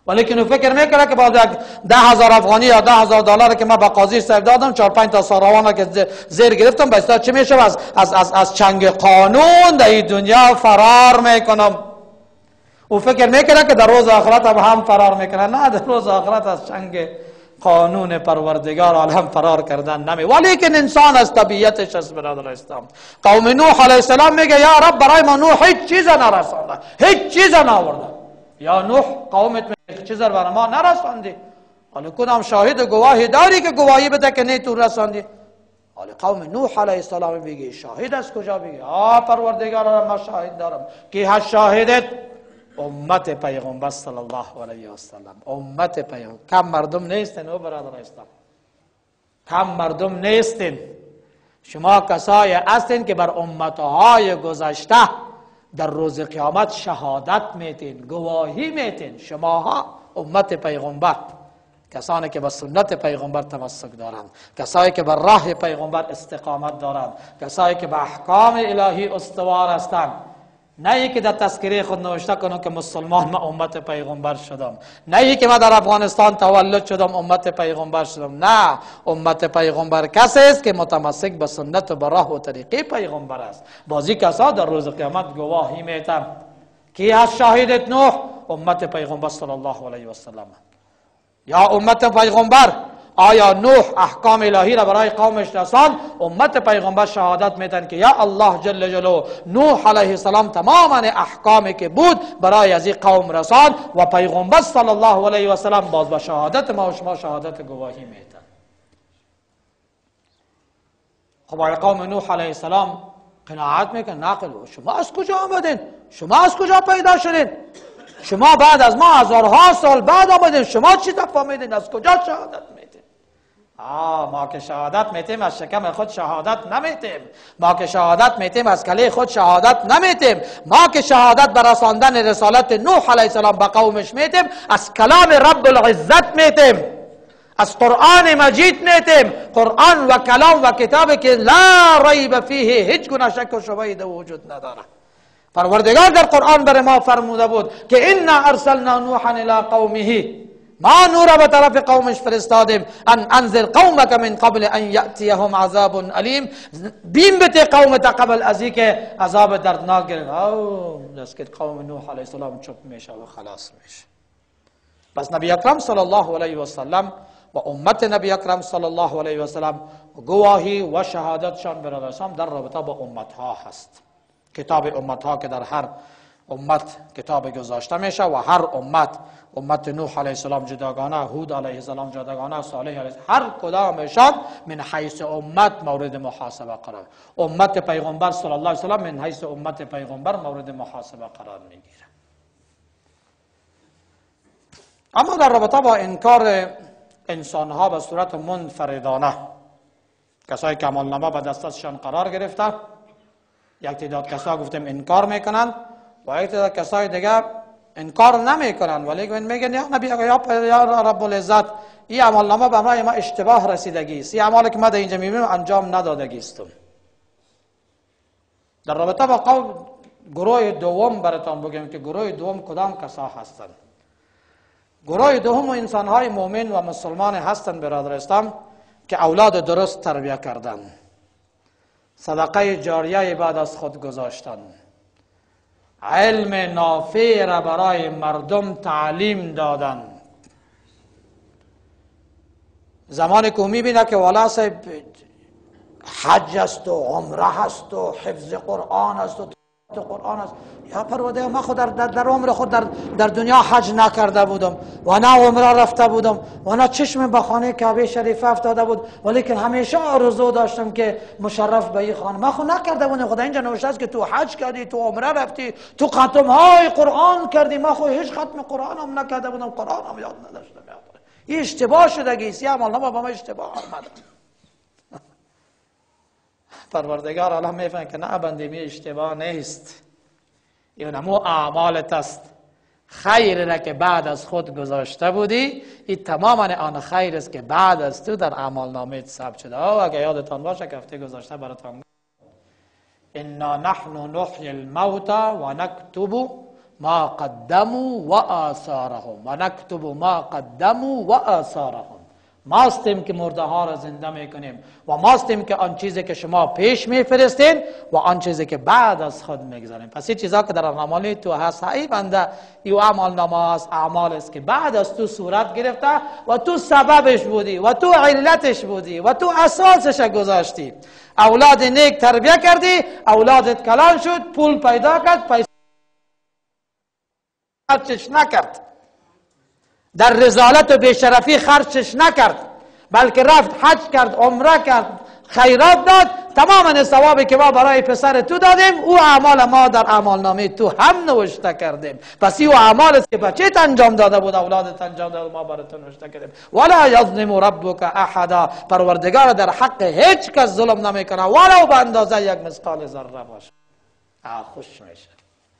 ولیکن او فکر میکنه که با 10,000 افغانی یا 10,000 دلار که من با قاضی صاحب دادم 4-5 تا ساروان که زیر گرفتم بسیار چی میشم از چنگ قانون در این دنیا فرار میکنم. او فکر میکنه که در روز آخرت هم فرار میکنه. نه، در روز آخرت از چنگ قانون پروردگار عالم فرار کردن نمی. ولیکن انسان از طبیعتش است برادر اسلام. قوم نوح علیه السلام میگه یا رب برای ما نوح هیچ چیز نرسانده، هیچ چیز نآورده. یا نوح قومت هیچ چیز برای ما نرساندی، حالا کدام شاهد و گواهی داری که گواهی بده که نه تو رساندی؟ حالا قوم نوح علیه السلام میگه شاهد از کجا؟ میگه پروردگار ما شاهد دارم. کی هست شاهدت؟ امت پیغمبر صلی الله علیه و سلم. امت پیغمبر. کم مردم نیستن او برادر اسلام، کم مردم نیستن. شما کسایی هستین که بر امتهای گذشته در روز قیامت شهادت میتین، گواهی میتین. شماها امت پیغمبر، کسانی که به سنت پیغمبر تمسک دارند، کسایی که بر راه پیغمبر استقامت دارند، کسایی که به احکام الهی استوار هستند. نه ای که در تذکره خود نوشته کنم که مسلمان من امت پیغمبر شدم، نه ای که من در افغانستان تولد شدم امت پیغمبر شدم. نه، امت پیغمبر کسی است که متمسک به سنت و به راه و طریقه پیغمبر است. بازی کسا در روز قیامت گواهی میتن. کی از شاهدت نوح؟ امت پیغمبر صلی الله علیه و سلم. یا امت پیغمبر آیا نوح احکام الهی را برای قومش رساند؟ امت پیغمبر شهادت میدن که یا الله جل جلاله نوح علیه السلام تماما احکامی که بود برای از این قوم رساند و پیغمبر صلی الله علیه و سلم باز به شهادت ما و شما شهادت گواهی میدن. خب آیا قوم نوح علیه السلام قناعت میکن؟ نقل شما از کجا آمدین؟ شما از کجا پیدا شدین؟ شما بعد از ما هزارها سال بعد آمدین، شما چی فهمیدین؟ از کجا شهادت میدین؟ ما که شهادت میتیم از شکم خود شهادت نمیتیم. ما که شهادت میتیم از کله خود شهادت نمیتیم. ما که شهادت بر رساندن رسالت نوح علیه السلام به قومش میتیم از کلام رب العزت میتیم، از قرآن مجید میتیم. قرآن و کلام و کتابی که لا ریب فیه، هیچ گونه شک و شبهه‌ای در وجود نداره. پروردگار در قرآن بر ما فرموده بود که انا ارسلنا نوحا الی قومه، ما نور به طرف قومش فرستادیم ان انذر قومک من قبل ان یأتیهم عذاب علیم، بیم بده قومت قبل از اینکه عذاب دردناک گرفت. دست که قوم نوح علیه السلام چپ میشه و خلاص میشه. بس نبی اکرم صلی الله علیه و سلم و امت نبی اکرم صلی الله علیه و سلم گواهی و شهادتشان برادران در رابطه با امت ها هست. کتاب امت ها که در هر امت کتاب گذاشته میشه و هر امت نوح علیه السلام جداگانه، هود علیه السلام جداگانه، صالح علیه السلام، هر کدامشان من حیث امت مورد محاسبه قرار. امت پیغمبر صلی الله علیه وسلم من حیث امت پیغمبر مورد محاسبه قرار میگیره. اما در رابطه با انکار انسان ها به صورت منفردانه، کسایی که عملنامه به دستشان قرار گرفته، یک تعداد کسا گفتیم انکار میکنند و یک تعداد کسای دیگه انکار نمیکنند ولی میگن یا نبی یا رب العزت این عملنامه به ما اشتباه رسیدگی است، این اعمالی که ما در اینجا میبینیم انجام ندادگی است. در رابطه با گروه دوم براتون بگم که گروه دوم کدام کسا هستند. گروه دوم انسان‌های مؤمن و مسلمان هستند برادر اسلام که اولاد درست تربیت کردند، صدقه جاریه بعد از خود گذاشتند، علم نافع را برای مردم تعلیم دادند. زمانی که میبینه که والا صاحب حج است و عمره است و حفظ قرآن است و قرآن است، یا پروردگار من خود در عمر خود در دنیا حج نکرده بودم و نه عمره رفته بودم و نه چشم به خانه کعبه شریفه افتاده بود، ولیکن همیشه آرزو داشتم که مشرف به این خانه. من خود نکرده بودم، خدا اینجا نوشته است که تو حج کردی، تو عمره رفتی، تو ختم های قرآن کردی. من خود هیچ ختم قرآن هم نکرده بودم، قرآن هم یاد نداشتم. این اشتباه شدگی است، عمل نما با ما اشتباه آمد. پروردگار الله میفهمه که نه بنده می اشتباه نیست، این همو اعمالت است. خیر را که بعد از خود گذاشته بودی، این تماما آن خیر است که بعد از تو در اعمال نامه ثبت شده. اگه یادتان باشه که هفته گذاشته براتون انا نحن نحیی الموتى و نکتب ما قدموا و آثارهم و نکتب ما قدموا و آثارهم. ماستیم که مرده ها را زنده میکنیم و ماستیم که آن چیزی که شما پیش میفرستین و آن چیزی که بعد از خود میگذاریم. پس این چیزا که در راهنمای تو هست ای بنده، این اعمال نامه است، اعمال است که بعد از تو صورت گرفته و تو سببش بودی و تو علتش بودی و تو اساسش گذاشتی. اولاد نیک تربیه کردی، اولادت کلان شد، پول پیدا کرد، پیسه خرچش نکرد، در رذالت و بیشرفی خرچش نکرد، بلکه رفت حج کرد، عمره کرد، خیرات داد. تمام ثوابی که ما برای پسر تو دادیم او اعمال ما در اعمال نامه تو هم نوشته کردیم. پس این اعمال است که بچه‌ت انجام داده بود، اولادت انجام داده، ما برای تو نوشته کردیم. ولا یظلم ربک احدا، پروردگار در حق هیچ کس ظلم نمیکنه ولو به اندازه یک مثقال ذره باشه. خوش میشه.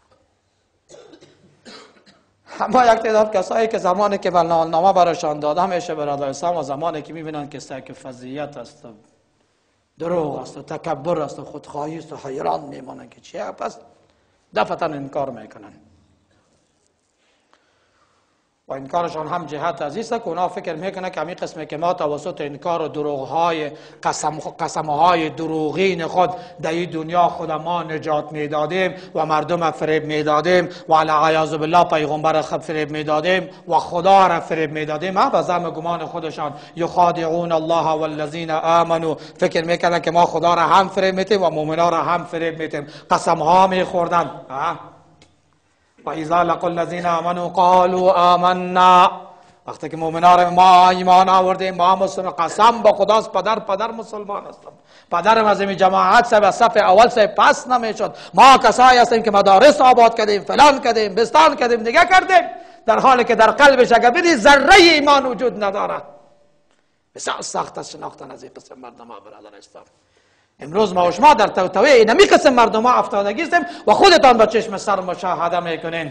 اما یک تعداد کسایی که زمانی که نامه برایشان داده همیشه برادر اسلام و زمانی که میبینن که سعی فضیلت است و دروغ است و تکبر است و خودخواهی است و حیران میمونن که چیه، پس دفعتا انکار میکنن. و انکارشان هم جهت عزیز است که اونا فکر میکنه که همین قسمی که ما توسط انکار و دروغهای قسمهای دروغین خود در این دنیا خود ما نجات میدادیم و مردم فریب میدادیم و علیاذ بالله پیغمبر فریب میدادیم و خدا را فریب میدادیم. به زعم گمان خودشان یخادعون الله والذین آمنوا، فکر میکنن که ما خدا را هم فریب میدیم و مؤمنان را هم فریب میدیم، قسمها میخوردن. و اذا لقوا الذين آمنوا قالوا آمنا، وقتی که مؤمنان ما ایمان آوردیم ما مسلمان، قسم با خداست پدر مسلمان هستم، پدرم از این جماعت سے به صف اول سے پس نمیشد. ما کسایی هستیم که مدارس آباد کردیم، فلان کردیم، بستان کردیم، دیگه کردیم، در حالی که در قلبش اگر بدی ذره ایمان وجود ندارد. بسیار سخت است شناختن از این قسم مردم ها برادر اسلام. امروز ما و شما در توطئه اینمی قسم مردم ها افتادگی هستیم و خودتان با چشم سر مشاهده میکنین.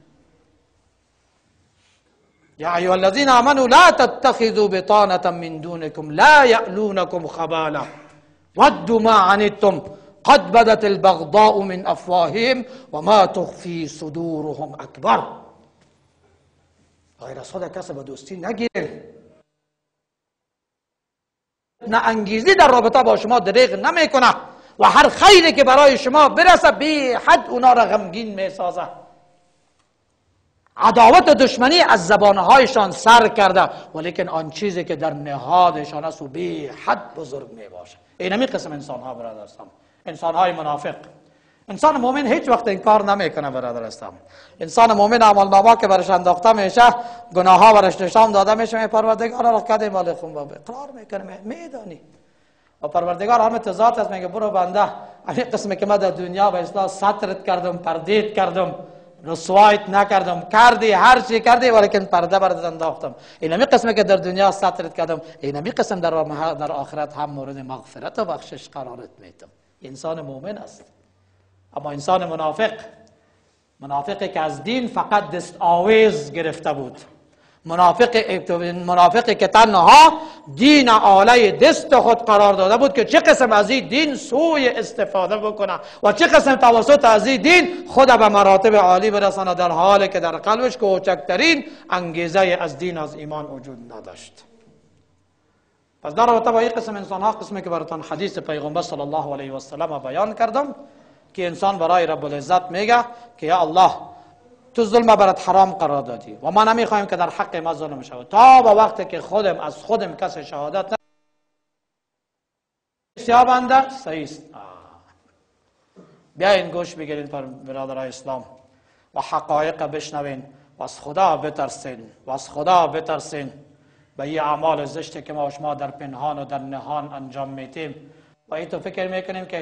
یا ایها الذین آمنوا لا تتخذوا بطانة من دونکم لا یألونکم خبالا ودوا ما عنتم قد بدت البغضاء من افواههم و ما تخفی صدورهم اکبر. غیر از خود کس به دوستی نگیرید، نه انگیزی در رابطه با شما دریغ نمیکنه و هر خیری که برای شما برسه بی حد اونا را غمگین میسازه. عداوت و دشمنی از زبانهایشان سر کرده ولیکن آن چیزی که در نهادشان است و بی حد بزرگ میباشه. اینمی قسم انسان ها برادر اسلام، انسان های منافق. انسان مومن هیچ وقت این کار نمیکنه برادر اسلام. انسان مومن اعمال نامه که برش انداخته میشه، گناه ها برش نشان داده میشه، پروردگار را کردیم مال خون اقرار میکنه، میدانی. و پروردگار همه ذات است، میگه برو بنده همین قسمی که من در دنیا به اصلاح سترت کردم، پردیت کردم، رسوایت نکردم، کردی هر چی کردی ولیکن پرده برات انداختم. اینمی قسمی که در دنیا سترت کردم، اینمی قسم در آخرت هم مورد مغفرت و بخشش قرارت میدم. انسان مومن است. اما انسان منافقی که از دین فقط دست آویز گرفته بود، منافقی که تنها دین آله دست خود قرار داده بود که چه قسم از این دین سوی استفاده بکنه و چه قسم توسط از این دین خود به مراتب عالی برسانه، در حالی که در قلبش کوچکترین انگیزه از دین از ایمان وجود نداشت. پس در رابطه با این قسم انسان ها، قسمی که براتون حدیث پیغمبر صلی الله علیه و سلم بیان کردم که انسان برای رب العزت میگه که یا الله تو ظلم برات حرام قرار دادی و ما نمیخوایم که در حق ما ظلم شود تا به وقتی که خودم از خودم کس شهادت یا بنده صحیح است. بیاین گوش بگیرین برادرای اسلام و حقایق بشنوین و از خدا بترسین به این اعمال زشتی که ما و شما در پنهان و در نهان انجام میدیم. و این تو فکر میکنیم که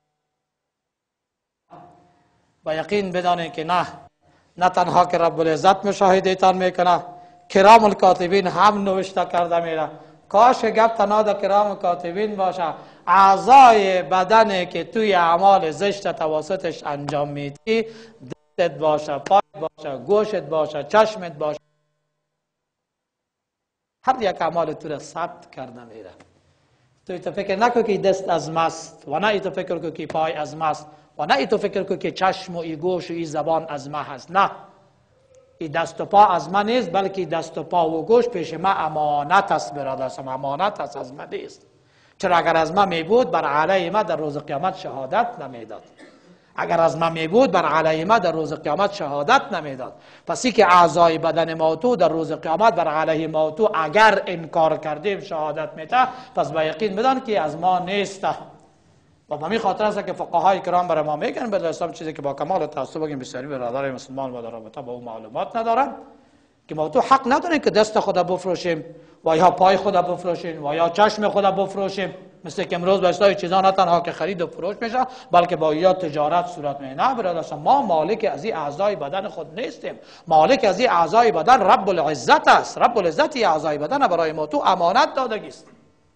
با یقین بدانید که نه تنها که رب العزت مشاهدهتان میکنه، کرام الکاتبین هم نوشته کرده میره. کاش که گپ تنها در کرام الکاتبین باشه، اعضای بدنی که توی اعمال زشت توسطش انجام میدی، دستت باشه، پایت باشه، گوشت باشه، چشمت باشه، هر یک اعمال تو را ثبت کرده میره. تو فکر نکن که دست از ماست و نه تو فکر کن که پای از ماست و نه تو فکر کن که چشم و ای گوش و ای زبان از ما هست. نه، ای دست و پا از من نیست، بلکه دست و پا و گوش پیش ما امانت است برادرم، امانت است، از من نیست. چرا اگر از من می بود بر علیه ما در روز قیامت شهادت نمیداد. اگر از من می بود بر علیه ما در روز قیامت شهادت نمیداد. پس ای که اعضای بدن ما تو در روز قیامت بر علیه ما تو اگر انکار کردیم شهادت میده، پس با یقین بدان که از ما نیست. و به همین خاطر است که فقهای کرام برای ما میگن به اسلام چیزی که با کمال تعصب بگیم بسیاری برادرای مسلمان و در رابطه با اون معلومات ندارن، که ما تو حق نداریم که دست خدا بفروشیم و یا پای خدا بفروشیم و یا چشم خدا بفروشیم. مثل که امروز به اصطلاح چیزا نه تنها که خرید و فروش میشه بلکه با یا تجارت صورت میگیره. نه برادر، ما مالک از این اعضای بدن خود نیستیم. مالک از این اعضای بدن رب العزت است. رب العزت این اعضای بدن برای ما تو امانت داده است.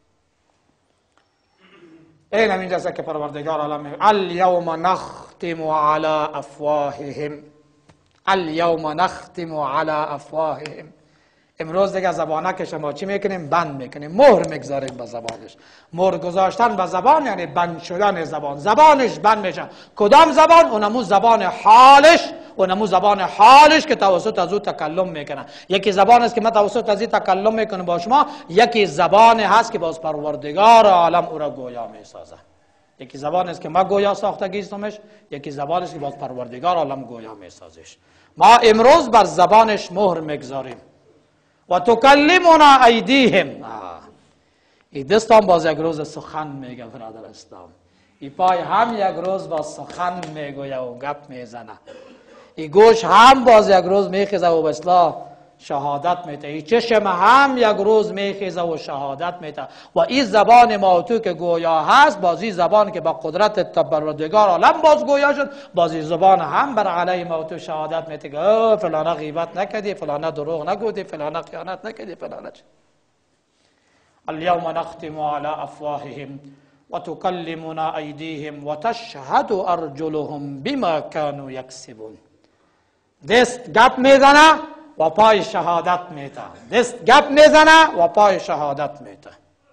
این همین جاست که پروردگار عالم میگه الیوم نختم علی افواههم، الیوم نختم علی افواههم. امروز دیگه زبانک شما چی میکنیم؟ بند میکنیم، مهر میگذاریم به زبانش. مهر گذاشتن به زبان یعنی بند شدن زبان. زبانش بند میشه. کدام زبان؟ اونمو زبان حالش، اونمو زبان حالش که توسط از او تکلم میکنه. یکی زبان است که من توسط از این تکلم میکنم با شما، یکی زبان هست که باز پروردگار عالم او را گویا میسازه. یکی زبان است که ما گویا ساختگیستمش، یکی زبان است که باز پروردگار عالم گویا میسازش. ما امروز بر زبانش مهر میگذاریم. و تکلمنا ایدیهم، این دست هم باز یک روز سخن میگه برادر اسلام. این پای هم یک روز باز سخن میگویه و گپ میزنه. این گوش هم باز یک روز میخیزه و به اصلاح شهادت میده. این چشم هم یک روز میخیزه و شهادت میده. و این زبان ما تو که گویا هست، باز این زبان که با قدرت پروردگار عالم باز گویا شد، باز این زبان هم بر علیه ما تو شهادت میده که فلانه غیبت نکردی، فلانه دروغ نگفتی، فلانه خیانت نکردی، فلانه چه. اليوم نختم على افواههم وتكلمنا ایدیهم وتشهد ارجلهم بما كانوا یکسبون. دست گپ میزنه و پای شهادت میده. دست گپ میزنه و پای شهادت میده.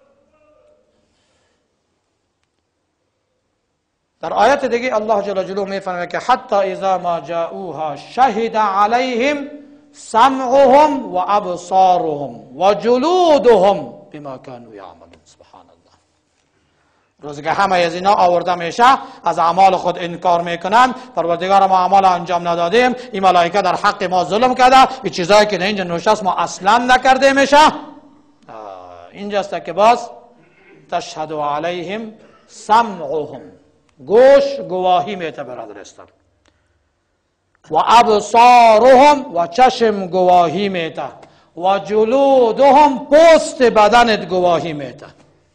در آیت دیگه الله جل جلاله میفرماید که حتی اذا ما جاءوها شهد علیهم سمعهم و ابصارهم و جلودهم بما كانوا یعملون. سبحان الله. روزی که همه از اینا آورده میشه، از اعمال خود انکار میکنن، پروردگار ما اعمال انجام ندادیم، این ملائکه در حق ما ظلم کرده، این چیزایی که اینجا نوشته ما اصلا نکرده میشه. اینجاست که باز تشهد علیهم سمعهم، گوش گواهی میده برادر اسلام، و ابصارهم و چشم گواهی میده، و جلودهم پوست بدنت گواهی میده.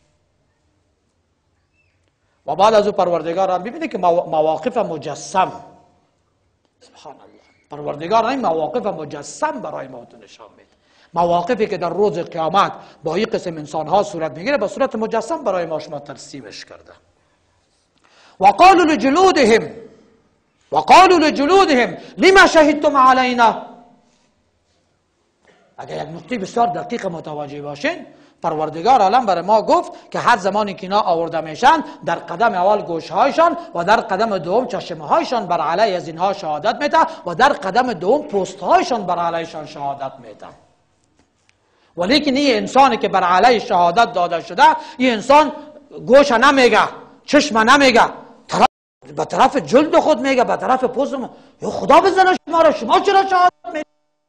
و بعد از او پروردگار هم ببینید که مواقف مجسم، سبحان الله، پروردگار این مواقف مجسم برای ما نشان میده. مواقفی که در روز قیامت با این قسم انسان ها صورت میگیره، با صورت مجسم برای ما شما ترسیمش کرده. وقالوا لجلودهم لما شهدتم علینا. اگر یک نکته بسیار دقیق متوجه باشین، پروردگار عالم برای ما گفت که هر زمانی که اینا آورده میشن، در قدم اول گوشهایشان و در قدم دوم چشمهایشان بر علیه از اینها شهادت میده و در قدم دوم پوستهایشان بر علیهشان شهادت میده. ولیکن این انسانی که بر علیه شهادت داده شده، این انسان گوش نمیگه، چشم نمیگه، به طرف جلد خود میگه، به طرف پوست. یا خدا بزنه شما را، شما چرا شهادت میده؟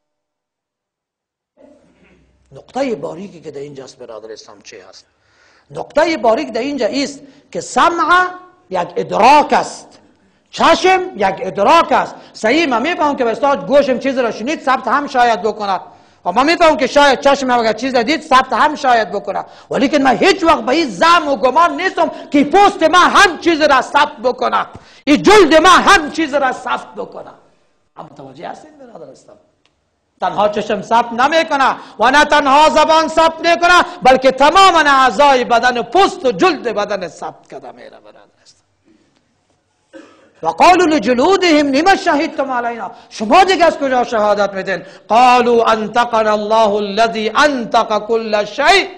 نقطه باریکی که در اینجاست برادر اسلام چه هست؟ نقطه باریک در اینجا است که سمع یک ادراک است، چشم یک ادراک است. صحیح من میفهمم که بستاد گوشم چیز را شنید ثبت هم شاید بکند، و من میفهمم که شاید چشم اگر چیز را دید ثبت هم شاید بکنه، ولیکن من هیچ وقت به این زعم و گمان نیستم که پوست من هم چیز را ثبت بکنه، این جلد من هم چیز را ثبت بکنه. اما متوجه هستین برادر اسلام؟ تنها چشم ثبت نمیکنه و نه تنها زبان ثبت میکنه، بلکه تمام اعضای بدن، پوست و جلد بدن ثبت کرده میره برادر است. وقالوا لجلودهم لما شهدتم علینا. شما دیگه از کجا شهادت میدین؟ قالوا انطقنا الله الذي انطق كل شيء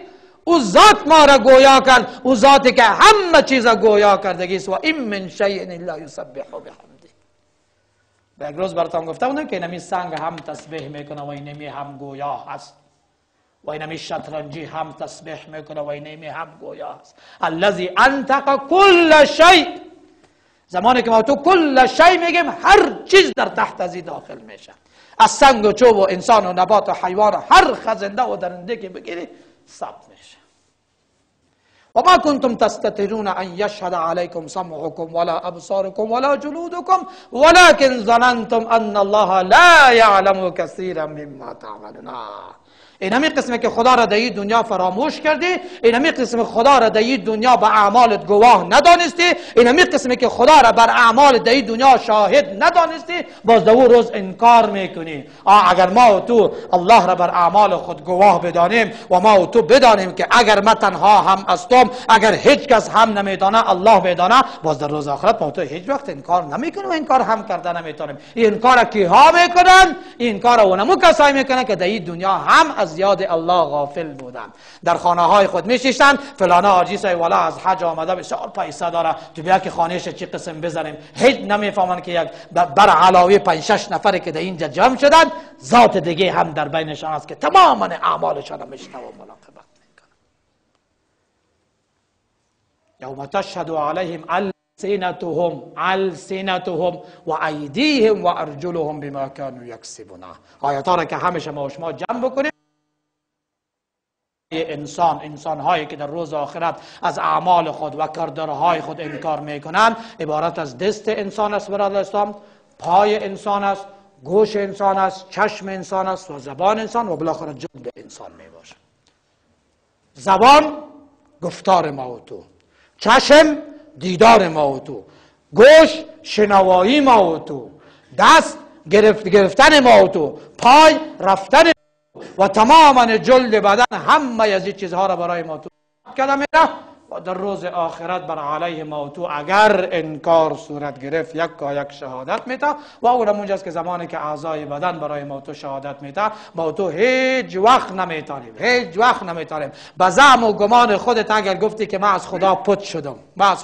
او ذات ما را گویا کرد، او ذاتی که همه چیز گویا کردگی است. و این من شیء الا یسبح بحمده. به یک روز براتون گفته بودم که اینمی سنگ هم تسبیح میکنه و اینمی هم گویا هست، و اینمی شطرنجی هم تسبیح میکنه و اینمی هم گویا هست. الذی انطق کل شیء. زمانی که ما تو کل شیء میگیم هر چیز در تحت ازی داخل میشه، از سنگ و چوب و انسان و نبات و حیوان و هر خزنده و درنده که بگیری ثبت میشه. و ما کنتم تستترون ان یشهد علیکم سمعکم ولا ابصارکم ولا جلودکم ولكن ظننتم ان الله لا یعلم کثیرا مما تعملون. این همی قسمه که خدا را در این دنیا فراموش کردی، این همی قسمه خدا را در این دنیا به اعمالت گواه ندانستی، این همی قسمه که خدا را بر اعمال در این دنیا شاهد ندانستی، باز در اون روز انکار میکنی. اگر ما و تو الله را بر اعمال خود گواه بدانیم و ما و تو بدانیم که اگر ما تنها هم هستم، اگر هیچ کس هم نمیدانه الله بدانه، باز در روز آخرت ما و تو هیچ وقت انکار نمیکنیم و انکار هم کرده نمیتونیم. این کار کیها میکنن؟ این کار اونمو کسایی میکنن که در این دنیا هم از یاد الله غافل بودن، در خانه های خود میشیشتن، فلانه حاجی صاحب والا از حج آمده بسیار پیسه داره، تو بیا که خانهش چی قسم بزنیم. هیچ نمیفهمن که یک بر علاوه 5-6 نفری که در اینجا جمع شدن، ذات دیگه هم در بینشان است که تماما اعمالشان میشنوه و مراقبت میکنه. یوم تشهد علیهم السنتهم و ایدیهم و ارجلهم بما كانوا یکسبون. آیاتا را که همیشه ما و شما جمع بکنیم. انسان هایی که در روز آخرت از اعمال خود و کردارهای خود انکار میکنند عبارت از دست انسان است برادر اسلام، پای انسان است، گوش انسان است، چشم انسان است و زبان انسان و بالاخره جلد انسان میباشد. زبان گفتار ما و تو، چشم دیدار ما و تو، گوش شنوایی ما و تو، دست گرفتن ما و تو، پای رفتن و تماما جلد بدن همه از این چیزها را برای ما تو کرده میره و در روز آخرت بر علیه ما تو اگر انکار صورت گرفت یک شهادت میده و اون اونجاست که زمانی که اعضای بدن برای ما تو شهادت میده ما تو هیچ وقت نمیتونیم به زعم و گمان خودت اگر گفتی که من از خدا پت شدم،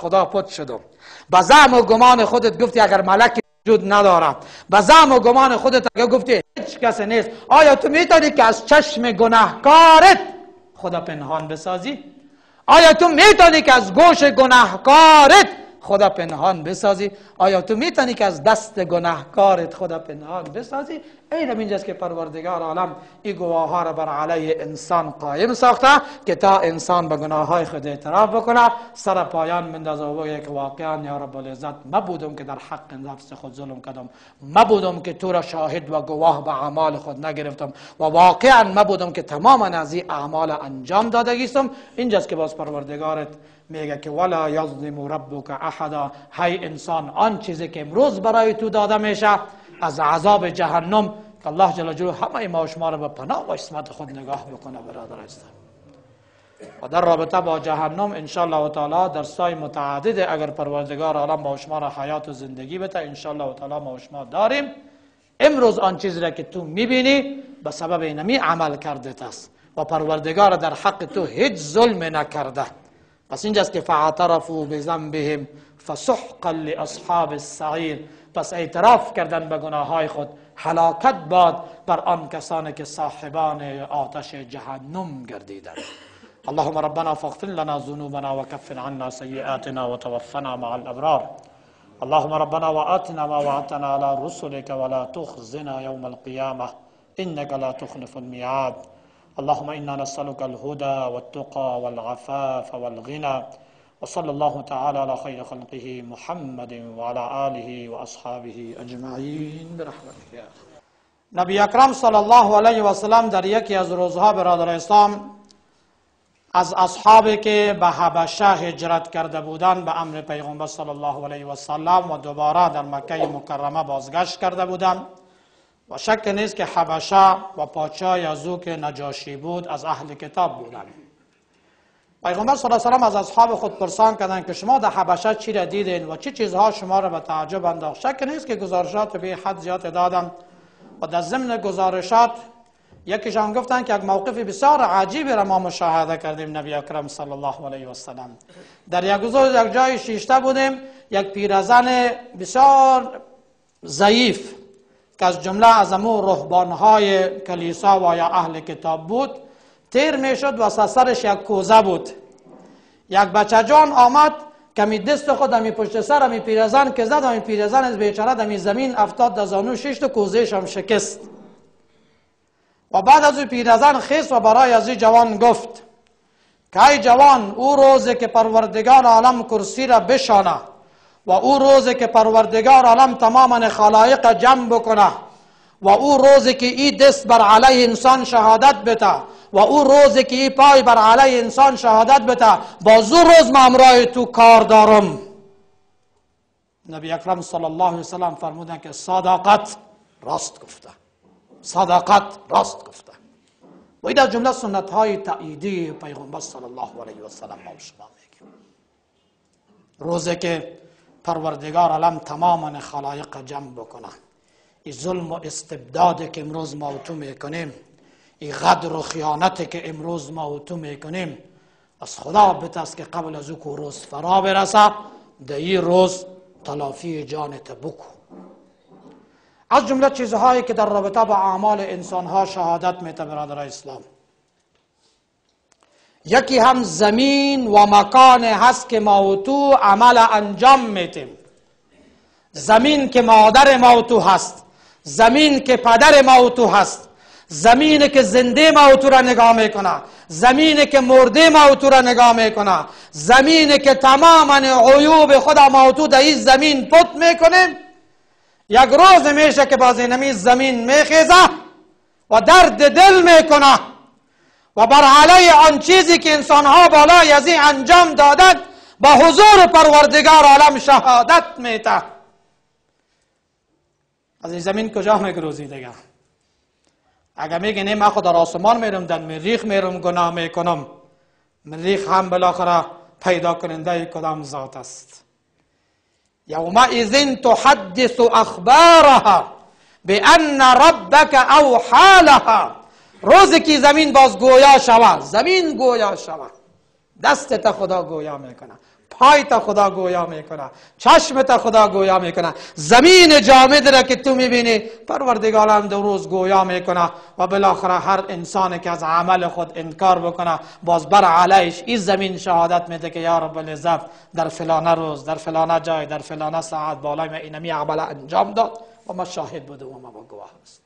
به زعم و گمان خودت گفتی اگر ملک وجود نداره، به زعم و گمان خودت اگر گفتی هیچ کس نیست، آیا تو میتونی که از چشم گناهکارت خدا پنهان بسازی؟ آیا تو میتونی که از گوش گناهکارت خدا پنهان بسازی؟ آیا تو میتونی که از دست گناهکارت خدا پنهان بسازی؟ این اینجاست که پروردگار عالم این گواه ها را بر علیه انسان قائم ساخته که تا انسان به گناه های خود اعتراف بکنه، سر پایان مندازه و بگه که واقعا یا رب العزت ما بودم که در حق نفس خود ظلم کردم، ما بودم که تو را شاهد و گواه به اعمال خود نگرفتم و واقعا ما بودم که تماما از این اعمال انجام دادگیستم. اینجاست که باز پروردگارت میگه که ولا یظلم ربک احدا، هی انسان آن چیزی که امروز برای تو داده میشه از عذاب جهنم که الله جل جلاله همه ما و شما را به پناه و عصمت خود نگاه بکنه برادر است. و در رابطه با جهنم ان شاء الله تعالی درسای متعدد اگر پروردگار عالم با شما را حیات و زندگی بده ان شاء الله تعالی ما و شما داریم. امروز آن چیزی را که تو میبینی به سبب اینمی عمل کرده است و پروردگار در حق تو هیچ ظلم نکرده. پس اینجاست که فاعترفوا بذنبهم فسحقا لاصحاب السعیر، پس اعتراف کردن به گناههای خود هلاکت باد بر آن کسانی که صاحبان آتش جهنم گردیدند. اللهم ربنا فاغفر لنا ذنوبنا وكفر عنا سيئاتنا وتوفنا مع الابرار. اللهم ربنا وآتنا ما وعدتنا على رسلك ولا تخزنا يوم القيامة إنك لا تخلف الميعاد. اللهم إنا نسألك الهدى والتقى والعفاف والغنى وصلى الله تعالى على خير خلقه محمد وعلى آله وأصحابه أجمعين برحمتك يا نبی اکرم صلی الله علیه و سلم در یکی از روزها برادر اسلام از اصحابی که به حبشه هجرت کرده بودند به امر پیغمبر صلی الله علیه و سلم و دوباره در مکه مکرمه بازگشت کرده بودند و شک نیست که حبشه و پادشاه یزو که نجاشی بود از اهل کتاب بودند. پیغمبر صلی الله علیه و سلم از اصحاب خود پرسان کردند که شما در حبشه چی را دیدین و چه چیزها شما را به تعجب انداخت؟ شک نیست که گزارشات به حد زیاد دادند و در ضمن گزارشات یکیشان گفتن که یک موقف بسیار عجیبی را ما مشاهده کردیم نبی اکرم صلی الله علیه و سلم. در یک جای شیشته بودیم، یک پیرزن بسیار ضعیف که از جمله از امو رهبانهای کلیسا و یا اهل کتاب بود تیر میشد و سرش یک کوزه بود. یک بچه جان آمد کمی دست خود امی پشت سر امی پیرزن که زد، امی پیرزن از بیچاره امی زمین افتاد، در زانو شش تا کوزهش هم شکست. و بعد از او پیرزن خیست و برای از جوان گفت که ای جوان، او روزی که پروردگار عالم کرسی را بشانه و او روزی که پروردگار عالم تماما خلایق جمع بکنه و او روزی که ای دست بر علیه انسان شهادت بده و او روزی که ای پای بر علیه انسان شهادت بده، باز او روز من امرای تو کار دارم. نبی اکرم صلی الله علیه وسلم فرمودن که صداقت راست گفته، صداقت راست گفته. و این از جمله سنت های تأییدی پیغمبر صلی الله علیه و سلم ما شما میگیم. روزی که پروردگار عالم تماما خلایق جمع بکنه، این ظلم و استبدادی که امروز ما و تو میکنیم، این غدر و خیانتی که امروز ما و تو میکنیم، از خدا بترس که قبل از او که روز فرا برسه در این روز تلافی جانت بکو. از جمله چیزهایی که در رابطه با اعمال انسانها شهادت میده برادر اسلام، یکی هم زمین و مکان هست که ما و تو عمل انجام میدیم. زمین که مادر ما و تو هست، زمین که پدر ما و تو هست، زمینی که زنده ما و تو را نگاه میکنه، زمینی که مرده ما و تو را نگاه میکنه، زمینی که تماما عیوب خود ما و تو در این زمین پت میکنیم. یک روز میشه که باز اینمی زمین میخیزه و درد دل میکنه و بر علیه آن چیزی که انسانها بالای از این انجام دادند با حضور پروردگار عالم شهادت میده. از این زمین کجا میگروزی دیگه؟ اگر میگه نه من خود در آسمان میرم، در مریخ میرم گناه میکنم، مریخ هم بالاخره پیدا کننده کدام ذات است. یومئذ تحدث اخبارها بان ربک اوحی لها. روزی که زمین باز گویا شود، زمین گویا شود، دستت خدا گویا میکنه، پایت خدا گویا میکنه، چشمت خدا گویا میکنه، زمین جامد را که تو میبینی پروردگار هم در روز گویا میکنه و بالاخره هر انسانی که از عمل خود انکار بکنه باز بر علیش این زمین شهادت میده که یا رب العزت در فلانه روز، در فلانه جای، در فلانه ساعت بالای من اینمی عمل انجام داد و ما شاهد بوده و ما با گواه است.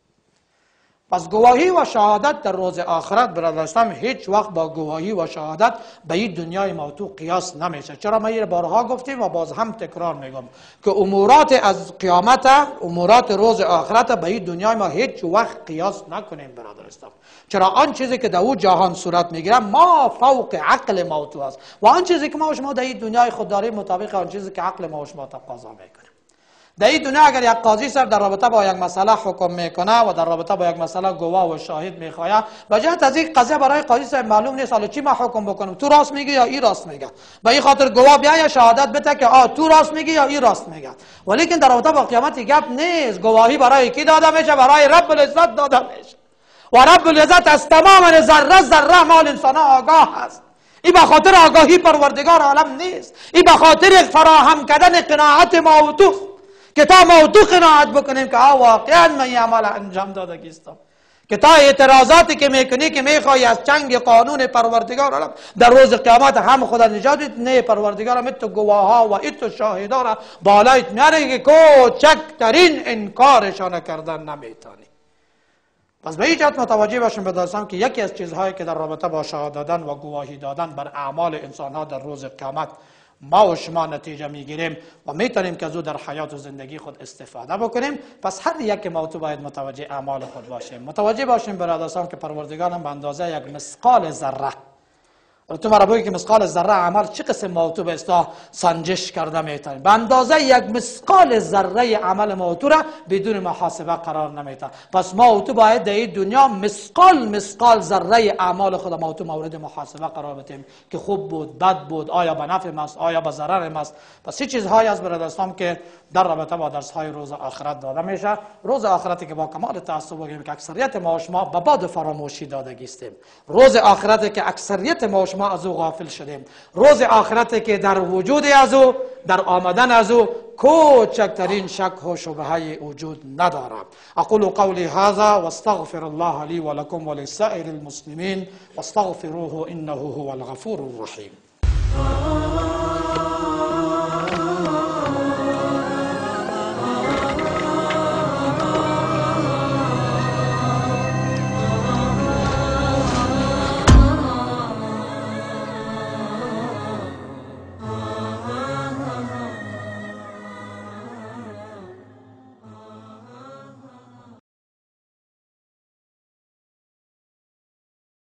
پس گواهی و شهادت در روز آخرت برادرستان هیچ وقت با گواهی و شهادت به این دنیای ما تو قیاس نمیشه. چرا ما این بارها گفتیم و باز هم تکرار میگم که امورات از قیامت، امورات روز آخرت به این دنیای ما هیچ وقت قیاس نکنیم برادرستان. چرا آن چیزی که در او جهان صورت میگیره ما فوق عقل ما تو است و آن چیزی که ما و شما در این دنیای خود داریم مطابق آن چیزی که عقل ما و شما تقاضا میکنه. در این دنیا اگر یک قاضی صاحب در رابطه با یک مسئله حکم میکنه و در رابطه با یک مسئله گواه و شاهد میخواه، بجهت از این قضیه برای قاضی صاحب معلوم نیست حالا چی ما حکم بکنم، تو راست میگی یا این راست میگه. به این خاطر گواه بیا شهادت بده که تو راست میگی یا این راست میگه. ولیکن در رابطه با قیامت گپ نیست. گواهی برای کی داده میشه؟ برای رب العزت داده میشه و رب العزت از تمام ذره ذره مال انسان آگاه است. این به خاطر آگاهی پروردگار عالم نیست، این به خاطر فراهم کردن قناعت ما و تو که تا ما و تو قناعت بکنیم که واقعا من این عمل انجام داده گیستم، که تا اعتراضاتی که میکنی که میخوای از چنگ قانون پروردگار عالم در روز قیامت هم خدا نجات بدید، نه پروردگار هم تو گواه ها و ایتو شاهدا را بالایت میاره که کوچکترین انکارشان کردن نمیتونی. پس به این جهت متوجه باشیم بدانستم که یکی از چیزهایی که در رابطه با شهادت دادن و گواهی دادن بر اعمال انسان ها در روز قیامت ما و شما نتیجه میگیریم و میتونیم که از او در حیات و زندگی خود استفاده بکنیم. پس هر یک ما تو باید متوجه اعمال خود باشیم. متوجه باشیم برادران که پروردگار هم به اندازه یک مثقال ذره تو مرا بگی که مثقال ذره عمل چه قسم ما تو به اصلاح سنجش کرده میتونیم؟ به اندازه یک مثقال ذره عمل ما تو را بدون محاسبه قرار نمیده. پس ما تو باید در این دنیا مثقال ذره اعمال خود ما تو مورد محاسبه قرار بدیم که خوب بود، بد بود، آیا به نفع است، آیا به ضرر است. پس این چیزهایی از برادران که در رابطه با درس های روز آخرت داده میشه. روز آخرتی که با کمال تاسف بگیم که اکثریت ما و شما به باد فراموشی دادگی استیم. روز آخرتی که اکثریت ما و شما از او غافل شدیم. روز آخرتی که در وجود از او، در آمدن از او کوچکترین شک و شبهه وجود ندارد. اقول قولی هذا واستغفر الله لي ولكم ولسائر المسلمين واستغفروه انه هو الغفور الرحیم.